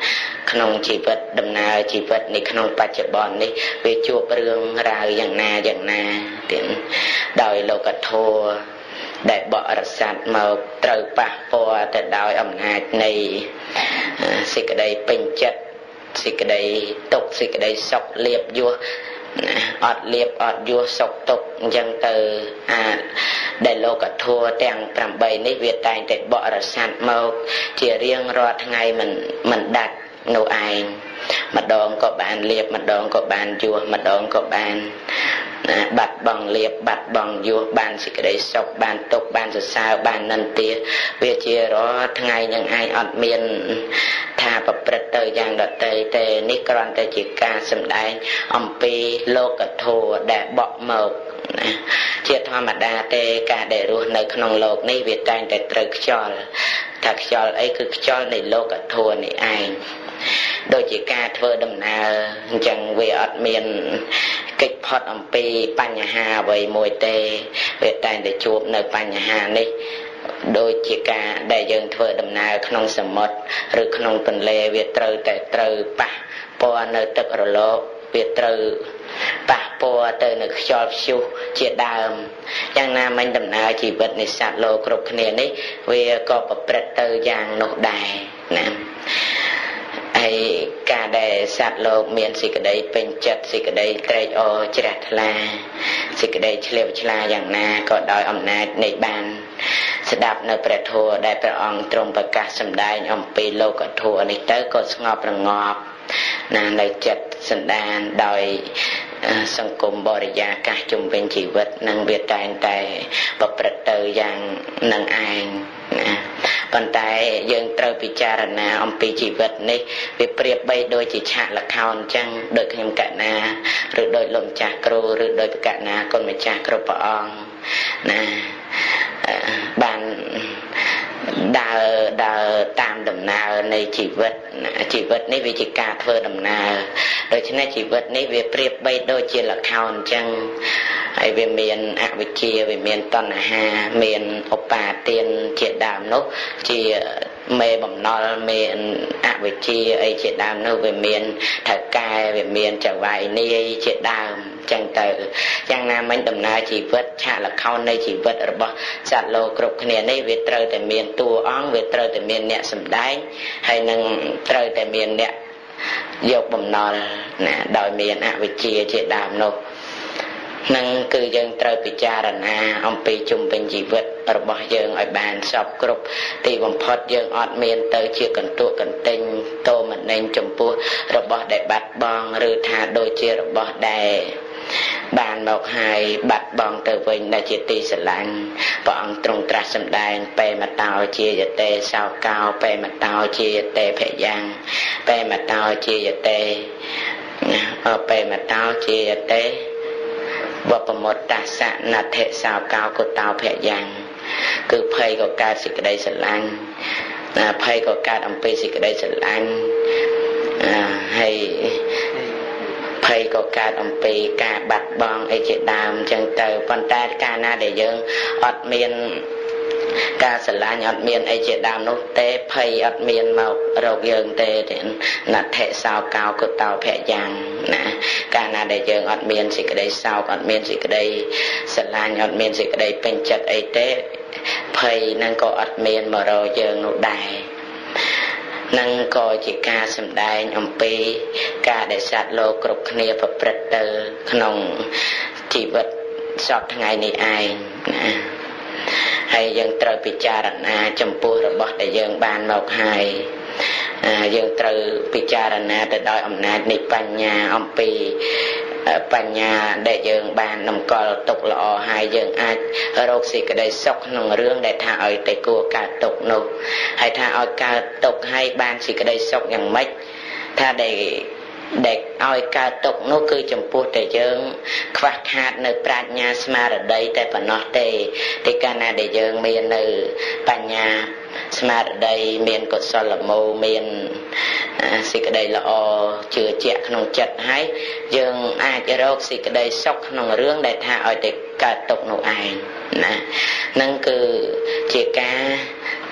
ក្នុងជីវិតដំណើរជីវិតនេះក្នុងបច្ចុប្បន្ននេះវាជួបរឿងរ៉ាវយ៉ាងណាយ៉ាងណាទៀតដោយលោកធម៌ដែលបរិស័ទមកត្រូវប៉ះពាល់ទៅដោយអំណាចនៃសេចក្តីពេញចិត្តសេចក្តីទុក្ខសេចក្តីសុខលៀបយសអត់លៀបអត់យសសុខទុក្ខអញ្ចឹងទៅអាចដែលលោកធម៌ទាំងប្រាំបីនេះវាតែងតែបរិស័ទមកជារៀងរាល់ថ្ងៃមិនមិនដាច់នោះឯងម្ដងក៏បានលៀបម្ដងក៏បានយសម្ដងក៏បានបាត់បង់លៀបបាត់បង់យសបានសេចក្តីសុខបានទុក្ខបានសរសើរបាននិន្ទាវាជារាល់ថ្ងៃនឹងឯងអត់មានថាប្រព្រឹត្តទៅយ៉ាងដទៃទេនេះគ្រាន់តែជាការសម្ដែងអំពីលោកធម៌ដែលបក់មកជាធម្មតាទេការដែលរស់នៅក្នុងโลกនេះវាតែងតែត្រូវខ្យល់ថាខ្យល់អីគឺខ្យល់នៃលោកធម៌នេះឯងដូចជាការធ្វើដំណើរអញ្ចឹងវាអត់មានកិច្ចផុតអំពីបញ្ហាអ្វីមួយទេវាតែងតែជួបនៅបញ្ហានេះដូចជាការដែលយើងធ្វើដំណើរក្នុងសមុទ្រឬក្នុងទន្លេវាត្រូវតែត្រូវប៉ះពាល់នៅទឹករលកវាត្រូវប៉ះពាល់ទៅនៅខ្យល់ព្យុះជាដើមយ៉ាងណាមិញដំណើរជីវិតនៃសត្វលោកគ្រប់គ្នានេះវាក៏ប្រព្រឹត្តទៅយ៉ាងនោះដែរណាហើយការដែលសត្វលោកមានសេចក្តីពេញចិត្តសេចក្តីត្រេកអរជ្រះថ្លាសេចក្តីឆ្លៀវឆ្លាយ៉ាងណាក៏ដោយអំណាចនៃបានស្ដាប់នៅព្រះធម៌ដែលព្រះអង្គទ្រង់ប្រកាសសម្ដែងអំពីលោកធម៌នេះទៅក៏ស្ងប់រងាប់ណានៅចិត្តសន្តានដោយសង្គមបរិយាកាសជុំវិញជីវិតនឹងវាតែងតែប្រព្រឹត្តទៅយ៉ាងនឹងឯងណាប៉ុន្តែយើងត្រូវពិចារណាអំពីជីវិតនេះវាប្រៀបបីដូចជាឆាកល្ខោនអញ្ចឹងដូចខ្ញុំកណាឬដូចលោកម្ចាស់គ្រូឬដូចកណាគុណម្ចាស់គ្រប់ព្រះអង្គណាបានដើរដើរតាមដំណើរនៃជីវិតជីវិតនេះវាជាការធ្វើដំណើរដូច្នេះជីវិតនេះវាប្រៀបបីដូចជាល្ខោនអញ្ចឹងហើយវាមានអវិជ្ជាវាមានតណ្ហាមានឧបាទានជាដើមនោះជាមេបំណុលមានអវិជ្ជាអីជាដើមនោះវាមានថៅកែវាមានចវាយនាយជាដើមចឹងទៅយ៉ាងណាមិញដំណើរជីវិតឆាកល្ខោននៃជីវិតរបស់សត្វលោកគ្រប់គ្នានេះវាត្រូវតែមានតួអង្គវាត្រូវតែមានអ្នកសម្ដែងហើយនឹងត្រូវតែមានអ្នកយកបំណុលណាដោយមានអវិជ្ជាជាដើមនោះនឹងគឺយើងត្រូវពិចារណាអំពីជុំវិញជីវិតរបស់យើងឲ្យបានសពគ្រប់ទីបំផុតយើងអត់មានទៅជាកន្ទក់កន្ទិញតោមនេញចំពោះរបស់ដែលបាត់បង់ឬថាដូចជារបស់ដែលបានមកហើយបាត់បង់ទៅវិញដែលជាទីស្រឡាញ់ព្រះអង្គទ្រង់ត្រាស់សម្ដែងពេមតោជាយតេសោកោពេមតោជាយតេភយ៉ាងពេមតោជាយតេអពេមតោជាយតេវបមតតាសនតិសោកោកតោភយ៉ាងគឺភ័យក៏កើតសេចក្តីស្រឡាញ់ភ័យក៏កើតអំពីសេចក្តីស្រឡាញ់ហើយភ័យក៏កើតអំពីការបាត់បង់អីជាដើមអញ្ចឹងទៅប៉ុន្តែកាលណាដែលយើងអត់មានការស្រឡាញ់អត់មានអីជាដើមនោះទេភ័យអត់មានមករកយើងទេណដ្ឋិសោកោកតោភយ៉ាងណាកាលណាដែលយើងអត់មានសេចក្តីសោកអត់មានសេចក្តីស្រឡាញ់អត់មានសេចក្តីពេញចិត្តអីទេភ័យនឹងក៏អត់មានមករកយើងនោះដែរនឹងក៏ជាការសម្ដែងអំពីការដែលសត្វលោកគ្រប់គ្នាប្រព្រឹត្តទៅក្នុងជីវិតសពថ្ងៃនេះឯងណាហើយយើងត្រូវពិចារណាចំពោះរបស់ដែលយើងបានមកហើយយើងត្រូវពិចារណាទៅដោយអំណាចនៃបញ្ញាអំពីបញ្ញាដែលយើងបានតម្កល់ទុកល្អហើយយើងអាចរកសេចក្តីសុខក្នុងរឿងដែលថាឲ្យតែគួរកើតទុកនោះហើយថាឲ្យកើតទុកហើយបានសេចក្តីសុខយ៉ាងម៉េចថាដែលដែលឲ្យកើតទុកនោះគឺចំពោះតែយើងខ្វះខាតនៅប្រាជ្ញាស្មារតីតែប៉ុណ្ណោះទេតែកាលណាដែលយើងមាននៅបញ្ញាស្មារតីមានកុសលមោមានសេចក្តីល្អជឿជាក់ក្នុងចិត្តហើយយើងអាចរកសេចក្តីសុខក្នុងរឿងដែលថាឲ្យតែកើតទុកនោះឯងណានឹងគឺជាការ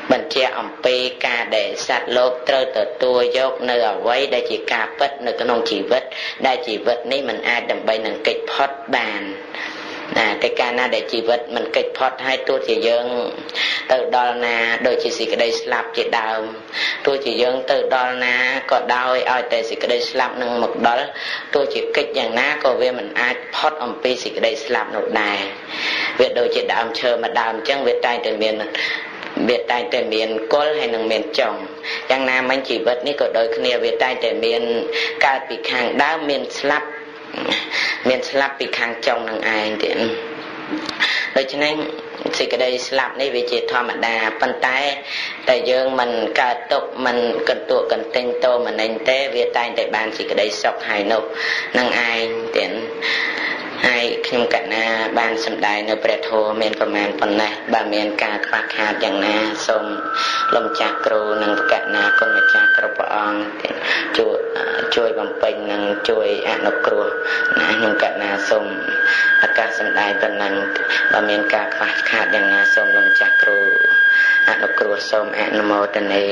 បញ្ជាក់អំពីការដែលសត្វលោកត្រូវទទួលយកនៅអ្វីដែលជាការពិតនៅក្នុងជីវិតដែលជីវិតនេះมันអាចដើម្បីនឹងកិច្ចផុតបានណាតែកាលណាដែលជីវិតมันកិច្ចផុតហើយទោះជាយើងទៅដល់ណាដូចជាសេចក្តីស្លាប់ជាដើមទោះជាយើងទៅដល់ណាក៏ដោយឲ្យតែសេចក្តីស្លាប់នឹងមកដល់ទោះជាកិច្ចយ៉ាងណាក៏វាមិនអាចផុតអំពីសេចក្តីស្លាប់នោះដែរវាដូចជាដើមឈើមួយដើមអញ្ចឹងវាតែងតែមានវាតែងតែមានគល់ហើយនឹងមានចុងយ៉ាងណាមិញជីវិតនេះក៏ដូចគ្នាវាតែងតែមានកើតពីខាងដើមមានស្លាប់មានស្លាប់ពីខាងចុងនឹងឯងទៀតដូច្នេះសេចក្តីស្លាប់នេះវាជាធម្មតាប៉ុន្តែតែយើងមិនកើតទុកមិនកន្ទក់កន្ទិញតោមនិញទេវាតែងតែបានសេចក្តីសុខហើយនោះនឹងឯងទៀតហើយខ្ញុំកណាបានសម្ដែងនៅព្រះធម៌មានប្រមាណប៉ុណ្ណេះបើមានការខ្វះខាតយ៉ាងណាសូមលោកម្ចាស់គ្រូនិងកណាគុណម្ចាស់គ្រប់ព្រះអង្គជួយជួយបំពេញនិងជួយអនុគ្រោះណាខ្ញុំកណាសូមឱកាសសម្ដែងប៉ុណ្ណឹងបើមានការខ្វះខាតយ៉ាងណាសូមលោកម្ចាស់គ្រូអនុគ្រោះសូមអនុមោទនា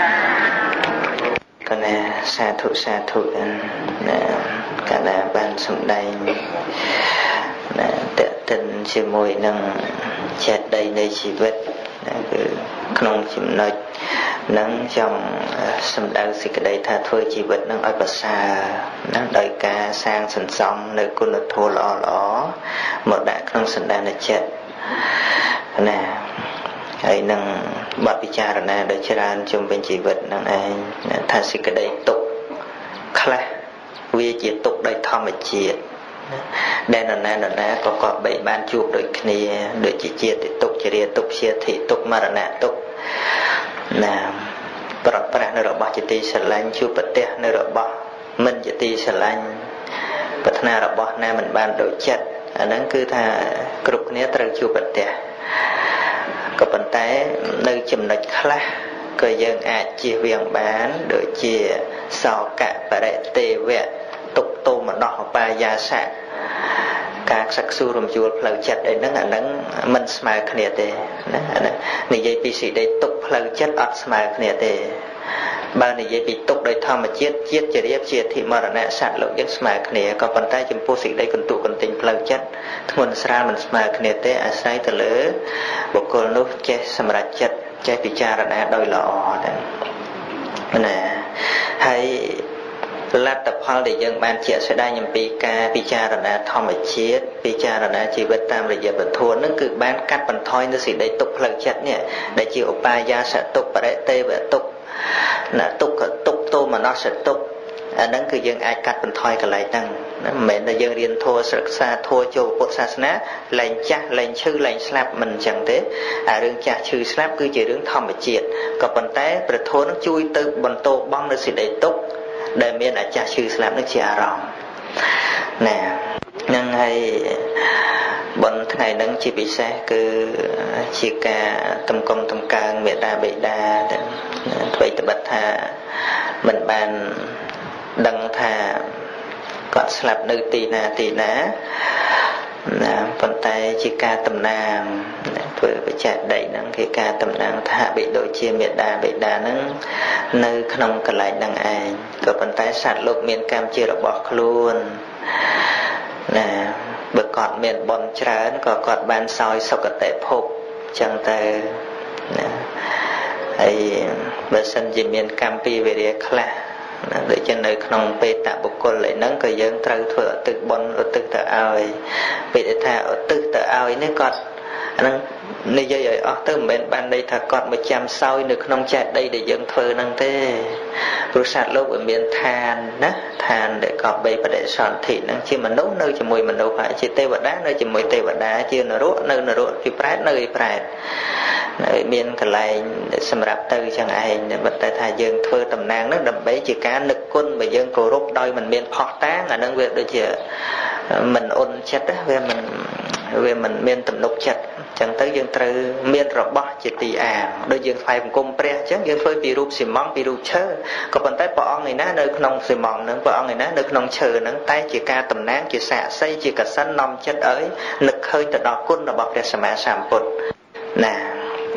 កណាសាធុសាធុណាកណាបានសម្ដែងណាតេតិនជាមួយនឹងចេតដីនៃជីវិតណាគឺក្នុងចំណុចនឹងចង់សម្ដៅសេចក្តីថាធ្វើជីវិតនឹងឲ្យប្រសើរណាដោយការសាងសន្សំនៅគុណធម៌ល្អល្អមកដាក់ក្នុងសន្តានចិត្តណាហើយនឹងបទពិចារណាដ៏ច្រើនជុំវិញជីវិតនឹងឯងថាសេចក្តីទុក្ខខ្លះវាជាទុក្ខដោយធម្មជាតិដែលនរណានរណាក៏ក៏បីបានជួបដូចគ្នាដូចជាជាតិទុក្ខជារាទុក្ខជាធិទុក្ខមរណៈទុក្ខណាប្រប្រាស់នៅរបស់ជាទីស្រឡាញ់ជួបប្រទះនៅរបស់មិនជាទីស្រឡាញ់ប្រាថ្នារបស់ណាមិនបានដូចចិត្តអាហ្នឹងគឺថាគ្រប់គ្នាត្រូវជួបប្រទះក៏ប៉ុន្តែនៅចំណុចខ្លះក៏យើងអាចជៀសវាងបានដូចជាសោកៈបរិទេវៈទុក្ខទោមនស្សឧបាយាសៈការខ្សឹកខ្សួលរំជួលផ្លូវចិត្តអីហ្នឹងអាហ្នឹងមិនស្មើគ្នាទេណាអាហ្នឹងនិយាយពីសេចក្តីទុក្ខផ្លូវចិត្តអត់ស្មើគ្នាទេបើនិយាយពីទុក្ខដោយធម្មជាតិជាតិជារៀបជាធិមរណៈសត្វលោកយើងស្មើគ្នាក៏ប៉ុន្តែចំពោះសេចក្តីកន្ទុកកន្ទិញផ្លូវចិត្តធ្ងន់ស្រាលមិនស្មើគ្នាទេអាស្រ័យទៅលើបុគ្គលនោះចេះសម្រេចចិត្តចេះពិចារណាដោយល្អទៅណាហើយលទ្ធផលដែលយើងបានជាក់ស្ដែងអំពីការពិចារណាធម្មជាតិពិចារណាជីវិតតាមរយៈពធនឹងគឺបានកាត់បន្ថយនៅសេចក្តីទុក្ខផ្លូវចិត្តនេះដែលជាឧបាយាសទុក្ខបរិទេវទុក្ខណាទុក្ខទុក្ខទោមនស្សទុក្ខអាហ្នឹងគឺយើងអាចកាត់បន្ថយកន្លែងហ្នឹងមិនមែនតែយើងរៀនធម៌សិក្សាធម៌ចូលពុទ្ធសាសនាលែងចាស់លែងឈឺលែងស្លាប់មិនអញ្ចឹងទេអារឿងចាស់ឈឺស្លាប់គឺជារឿងធម្មជាតិក៏ប៉ុន្តែព្រះធម៌នឹងជួយទៅបន្តបង់នៅសេចក្តីទុក្ខដែលមានអាចាស់ឈឺស្លាប់នឹងជាអារម្មណ៍ណាហ្នឹងហើយបុណ្យថ្ងៃហ្នឹងជាពិសេសគឺជាការតំកុំតំកើងមេត្តាបិតាអ្វីត្បិតថាមិនបានដឹងថាគាត់ស្លាប់នៅទីណាទីណាណាប៉ុន្តែជាការតំណាងធ្វើបច្ចេកដីហ្នឹងគឺការតំណាងថាបិដូចជាមេត្តាបិតាហ្នឹងនៅក្នុងកន្លែងហ្នឹងឯងក៏ប៉ុន្តែសត្វលោកមានកម្មជារបស់ខ្លួនណាបើគាត់មានបុណ្យច្រើនក៏គាត់បានសោយសុគតិភពចឹងទៅណាហើយបើសិនជាមានកម្មពីវិរិយខ្លះណាដូចជានៅក្នុងបេតបុគ្គលឯហ្នឹងក៏យើងត្រូវធ្វើឧទ្ទិសបុណ្យឧទ្ទិសទៅឲ្យពេលថាឧទ្ទិសទៅឲ្យនេះគាត់អាហ្នឹងនិយាយឲ្យអស់ទៅមិនមែនបានន័យថាគាត់មកចាំសោយនៅក្នុងចេតិយដែលយើងធ្វើហ្នឹងទេព្រោះសត្វលោកវាមានឋានណាឋានដែលកប់បីបដិសន្ធិហ្នឹងជាមនុស្សនៅជាមួយមនុស្សហើយជាទេវតានៅជាមួយទេវតាជានរកនៅនរកជាប្រែតនៅឯប្រែតនៅមានកន្លែងសម្រាប់ទៅចឹងឯងតែតែថាយើងធ្វើតំណាងហ្នឹងដើម្បីជាការនឹកគុណបើយើងគោរពដោយមិនមានផុសតាងអាហ្នឹងវាដូចជាមិនអន់ចិត្តវាមិនវាមិនមានទំនុកចិត្តចឹងទៅយើងត្រូវមានរបស់ជាទីអាងដូចយើងថ្វាយបង្គំព្រះចឹងយើងធ្វើពីរូបស៊ីម៉ង់ពីរូបឈើក៏ប៉ុន្តែព្រះអង្គឯណានៅក្នុងស៊ីម៉ង់ហ្នឹងព្រះអង្គឯណានៅក្នុងឈើហ្នឹងតែជាការតំណាងជាសាក្សីជាកសិណនាំចិត្តឲ្យនឹកឃើញទៅដល់គុណរបស់ព្រះសម្មាសម្ពុទ្ធណា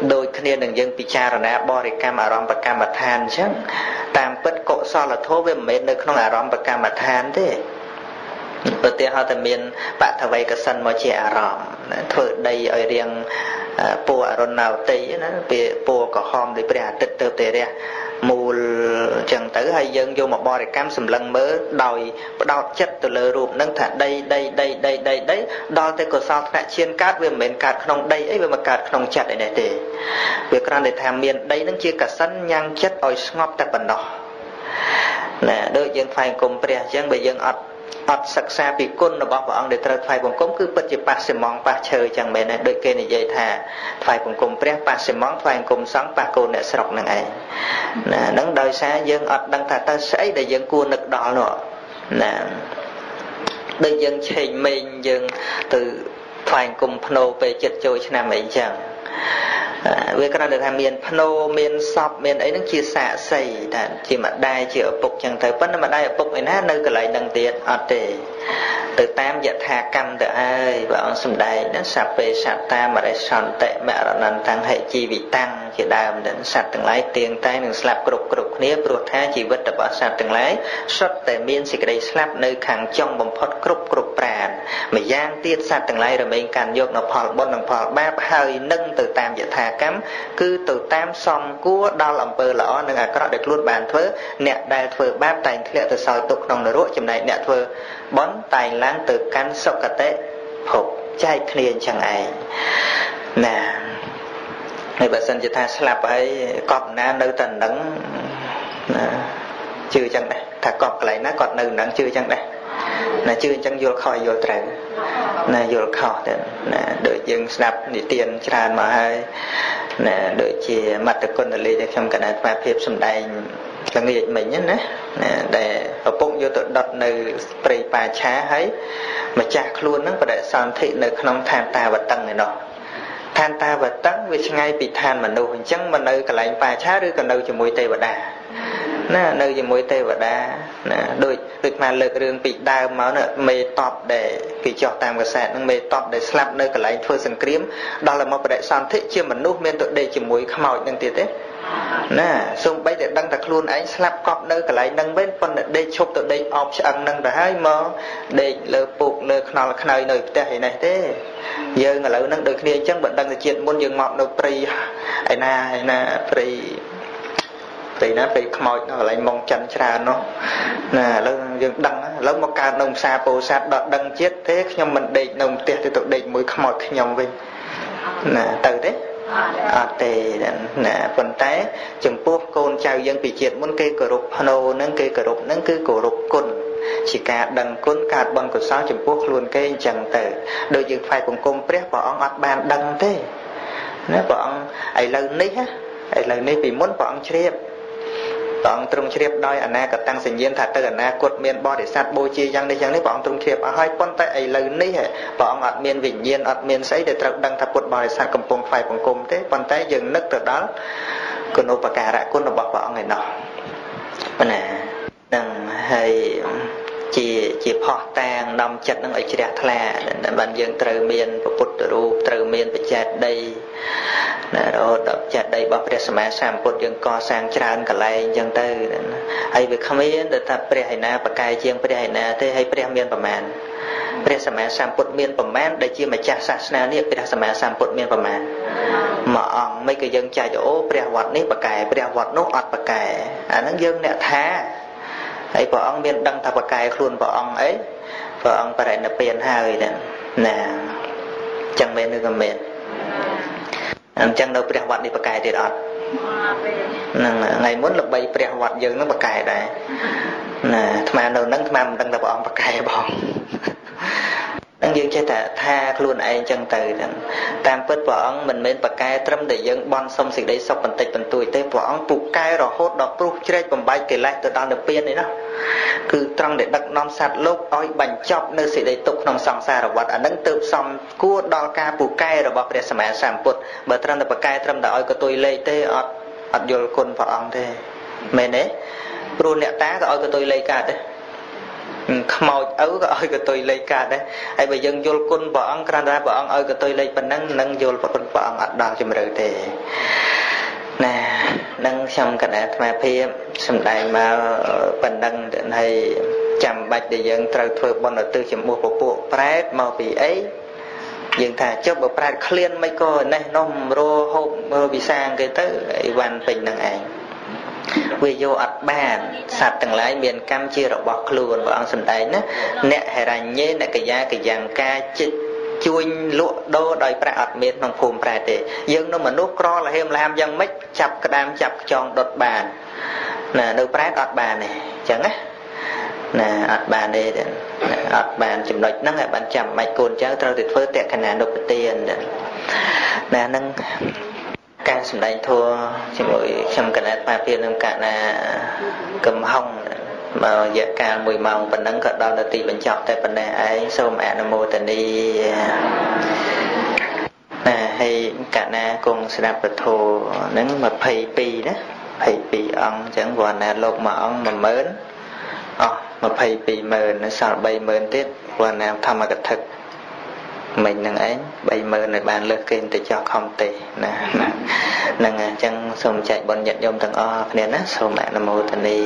đôi khi đừng dân picharana bò để cam aram bạc cam bạc than chứ tam bất cọ so là thô với mấy nơi không aram bạc cam bạc than thế đầu tiên họ thành miền bạn thằng vay cái sân mà chỉ aram thử đây ở riêng po aron nào tây nó về po có hòm để bẻ tịch từ từ đây mù chẳng tới hay dân vô một bò để cam sầm lân mới đòi đào chất từ lơ rụp nâng thả đây đây đây đây đây đấy đo tới cổ sao thạ chiên cát về miền cát không đây ấy về mà cát không chặt này này để việc ra để tham miền đây nó chia cả sân nhang chất oi ngọc tại bản đỏ nè đôi dân phải cùng bè dân bây dân ọt ọt sắc xa bị côn nó bỏ vào ông để trời phải cùng cúng cứ bất chỉ ba xem mong ba chơi chẳng mẹ này đôi kia này dây thà phải cùng cùng bè ba xem mong phải cùng sáng ba cô nè sọc này ấy nè nắng đời xa dân ọt đăng thà ta sẽ để dân cua nực đỏ nữa nè đôi dân chênh mình dân từ phải cùng phô về chật trôi cho nam ấy chẳng vì cái này là miền phô miền sọp miền ấy nó chia sẻ xây chỉ mà đai chỉ ở bục chẳng thấy vẫn mà đai ở bục ấy nó nơi cái lại đăng tiết ở để từ tam giờ thà căm từ ai và ông xung đây nó sạp về sạp tam mà đây sòn tệ mẹ là nằm thằng hệ chi bị tăng chỉ đàm đến sạp từng lái tiền tay đừng slap cục cục nia bột tha chỉ vật tập ở sạp từng lái xuất tại miền xịt đây slap nơi khang trong bầm phật cục cục pràn mà giang tiết sạp từng lái rồi mình canយកនៅផលបុណ្យនិងផលបាបហើយនឹងទៅតាមយថាកម្មគឺទៅតាមសំគួរដល់អំពើល្អនិងអាក្រក់ដែលខ្លួនបានធ្វើអ្នកដែលធ្វើបាបតែងធ្លាក់ទៅសោយទុកក្នុងនរកចំណែកអ្នកធ្វើបុណ្យតែងឡើងទៅកាន់សុគតិភពចែកគ្នាអញ្ចឹងឯងណាហើយបើសិនជាថាស្លាប់ហើយកប់ណានៅតែនឹងណាជឿអញ្ចឹងដែរថាកប់កន្លែងណាគាត់នៅនឹងជឿអញ្ចឹងដែរណាជឿអញ្ចឹងយល់ខុសយល់ត្រូវណាយល់ខុសទៅណាដូចយើងស្ដាប់និទានច្រើនមកហើយណាដូចជាមត្តគុណលីដែលខ្ញុំកណ្ដាលស្មារភាពសម្ដែងល្ងាចមិញណាណាដែលឪពុកយកទៅដុតនៅព្រៃប៉ាឆាហើយម្ចាស់ខ្លួនហ្នឹងបដិសន្ធិនៅក្នុងឋានតាវតឹងឯណោះឋានតាវតឹងវាឆ្ងាយពីឋានមនុស្សអញ្ចឹងមកនៅកន្លែងប៉ាឆាឬក៏នៅជាមួយទេវតាណានៅជាមួយទេវតាណាដូចដូចមកលើករឿងពីដើមមកណាមេតបដែលគេចោះតាមកសែតហ្នឹងមេតបដែលស្លាប់នៅកន្លែងធ្វើសង្គ្រាមដល់តែមកបដិសន្ធិជាមនុស្សមានទៅដេកជាមួយខ្មោចហ្នឹងទៀតទេណាសូម្បីតែដឹងតែខ្លួនឯងស្លាប់កប់នៅកន្លែងហ្នឹងវិញប៉ុន្តែដេកឈប់ទៅដេកអោបឆ្អឹងហ្នឹងទៅហើយមកដេកលើពុកលើខ្នល់ខ្នើយនៅផ្ទះឯនេះទេយើងឥឡូវហ្នឹងដូចគ្នាអញ្ចឹងបើដឹងតែជាតិមុនយើងមកនៅព្រៃឯណាឯណាព្រៃព្រៃណាព្រៃខ្មោចនៅកន្លែងម៉ងចិនច្រើននោះណាឥឡូវយើងដឹងឥឡូវមកកើតនៅផ្សារពោធិ៍សាត់ដល់ដឹងជាតិទេខ្ញុំមិនដេកនៅផ្ទះទៅទៅដេកមួយខ្មោចខ្ញុំវិញណាទៅទេអត់ទេណាប៉ុន្តែចំពោះកូនចៅយើងពីជាតិមុនគេគោរពភ្នោនឹងគេគោរពនឹងគឺគោរពគុណជាការដឹងគុណកើតបុណ្យកុសលចំពោះខ្លួនគេអញ្ចឹងទៅដូចយើងថ្វាយបង្គំព្រះព្រះអង្គអត់បានដឹងទេណាព្រះអង្គឥឡូវនេះឥឡូវនេះពីមុនព្រះអង្គជ្រាបព្រះអង្គទ្រង់ជ្រាបដោយអនាគតសញ្ញាណថាទៅអនាគតមានបរិស័ទបូជាយ៉ាងនេះយ៉ាងនេះព្រះអង្គទ្រង់ជ្រាបអស់ហើយប៉ុន្តែឥឡូវនេះព្រះអង្គអត់មានវិញ្ញាណអត់មានស្អីដែលត្រូវដឹងថាពុទ្ធបរិស័ទកំពុងថ្វាយបង្គំទេប៉ុន្តែយើងនឹកទៅដល់គុណូបការៈគុណរបស់ព្រះអង្គឯណោះប៉ុណ្ណានឹងហើយជាជាផោះតាងនាំចិត្តនឹងឲ្យជ្រះថ្លាដែលបានយើងត្រូវមានពុទ្ធរូបត្រូវមានបច្ចេកដីណារហូតដល់ចេតិយរបស់ព្រះសម្មាសម្ពុទ្ធយើងកសាងច្រើនកន្លែងអញ្ចឹងទៅហើយវាគ្មានទៅថាព្រះឯណាប្រកែកជាងព្រះឯណាទេហើយព្រះមានប្រមាណព្រះសម្មាសម្ពុទ្ធមានប្រមាណដែលជាម្ចាស់សាសនានេះព្រះសម្មាសម្ពុទ្ធមានប្រមាណមួយអង្គមិនក៏យើងចែកអូព្រះវត្តនេះប្រកែព្រះវត្តនោះអត់ប្រកែអាហ្នឹងយើងអ្នកថាហើយព្រះអង្គមានដឹងថាប្រកែខ្លួនព្រះអង្គអីព្រះអង្គបរិនិព្វានហើយណាចឹងមែនឬក៏មែនអញ្ចឹងនៅព្រះវត្តនេះប្រកែទៀតអត់ហ្នឹងថ្ងៃមុនល្បីព្រះវត្តយើងនឹងប្រកែដែរណាអាត្មានៅហ្នឹងអាត្មាមិនដឹងថាព្រះអង្គប្រកែបងនឹងយើងចេះតែថាខ្លួនឯងចឹងទៅតាមពិតព្រះអង្គមិនមែនប្រកែត្រឹមតែយើងបន់សុំសេចក្តីសុខបន្តិចបន្តួចទេព្រះអង្គពូកែរហូតដល់ព្រោះជ្រែកបំបែកកិលេសទៅដល់និព្វាននេះណាគឺត្រង់ដែលដឹកនាំសត្វលោកឲ្យបញ្ចប់នៅសេចក្តីទុក្ខក្នុងសង្សារវដ្តអានឹងទើបសំគួរដល់ការពូកែរបស់ព្រះសម្មាសម្ពុទ្ធបើត្រឹមតែប្រកែត្រឹមតែឲ្យកតុយលេខទេអត់អត់យល់គុណព្រះអង្គទេមែនទេព្រោះអ្នកតាក៏ឲ្យកតុយលេខកើតដែរខ្មោចឪក៏ឲ្យកតុយលេខកើតដែរហើយបើយើងយល់គុណព្រះអង្គគ្រាន់តែព្រះអង្គឲ្យកតុយលេខប៉ុណ្ណឹងនឹងយល់គុណព្រះអង្គអត់ដល់ជំរឿទេណានឹងខ្ញុំកណ្ដាលអាត្មាភាពសម្ដែងមកប៉ុណ្ណឹងហើយចាំបាច់ដែលយើងត្រូវធ្វើបុណ្យឧទ្ទិសចំពោះពពួកប្រែតមកពីអីយើងថាចុះបើប្រែតឃ្លានមិនក៏នេះនោះរោហូបវិសាងគេទៅអីវ៉ាន់ពេញនឹងឯងវាយកអត់បានសត្វទាំងឡាយមានកម្មជារបស់ខ្លួនព្រះអង្គសម្ដែងណាអ្នកហិរញ្ញេអ្នកកយាកយ៉ាងការចិត្តជួញលក់ដូរដោយប្រាក់អត់មានក្នុងភូមិប្រែទេយើងនៅមនុស្សក្រលហេមឡាមយ៉ាងម៉េចចាប់ក្តាមចាប់ខ្យងដុតបានណានៅប្រែតអត់បានទេអញ្ចឹងណាណាអត់បានទេអត់បានចំណុចហ្នឹងឲ្យបានចាំបាច់កូនចៅត្រូវតែធ្វើតក្កណានុបទានណាហ្នឹងការសម្ដែងធัวជាមួយខ្ញុំកណាត់ប៉ាពីនឹងកណាកំហុងមករយៈកាលមួយម៉ោងប៉ុណ្ណឹងក៏ដល់នាទីបញ្ចប់តែប៉ុណ្ណេះឯងសូមអនុមោទនីណាហើយកណាគង់ស្ដាប់ពធហ្នឹងยี่สิบสองណាยี่สิบสองអង្គអញ្ចឹងវណ្ណាលោកមួយអង្គmột nghìnអស់ยี่สิบสองម៉ឺនសល់三ម៉ឺនទៀតវណ្ណាធម្មកថាមិញនឹងឯង三ម៉ឺនឲ្យបានលើសគេទៅចោះខំទេណាហ្នឹងអញ្ចឹងសូមចែកបុណ្យញាតិញោមទាំងអស់គ្នាណាសូមអនុមោទនី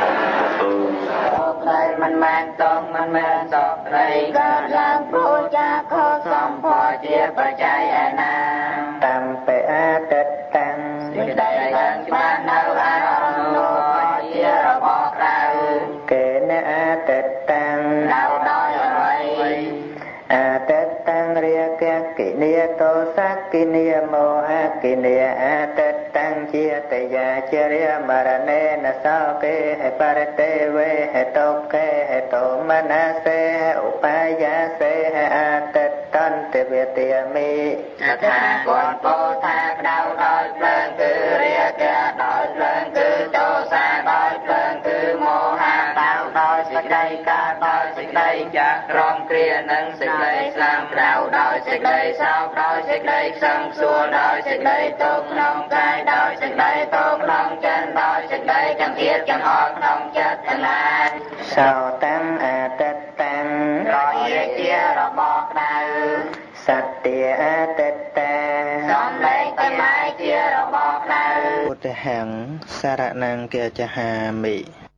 តែមិនមែនតងមិនមែនសោកស្រីកើតឡើងព្រោះចាខុសសំផស្សជាបច្ច័យឯណាតាមពេអតិតតាំងសេចក្តីឡើងច្បាស់នៅអារម្មណ៍នោះជារបស់ក្រៅគេណអតិតតាំងនៅដោយអ្វីអតិតតាំងរាគកិនីតោសកិនីមោហកិនីអតិតតាំងជាតយាជរិយមរណេនសោកេហេបរតេវេហេតោកេហេតោមនាសេឧបាយាសេហេអតិតតន្តវេទិមិអថាគតពោថាក្តៅដោយភ្លើងគឺរាគៈដោយភ្លើងគឺតោសាដោយភ្លើងគឺមោហៈដោយសេចក្តីកើតដោយសេចក្តីចាស់ក្រំគ្រានឹងសេចក្តីស្លាមក្រៅដោយសេចក្តីសោកដោយសេចក្តីខ្សឹងខ្សួលដោយសេចក្តីទុក្ខក្នុងកាយដោយសេចក្តីទុក្ខក្នុងចិត្តដោយសេចក្តីចង្អៀតចង្អល់ក្នុងចិត្តទាំងឡាយសោតាំងអតិតតាំងរយាជារបស់ក្តៅសត្យាអតិតតាសំឡេងទាំងឡាយជារបស់ក្តៅពុទ្ធហੰសារណង្គចហាមិ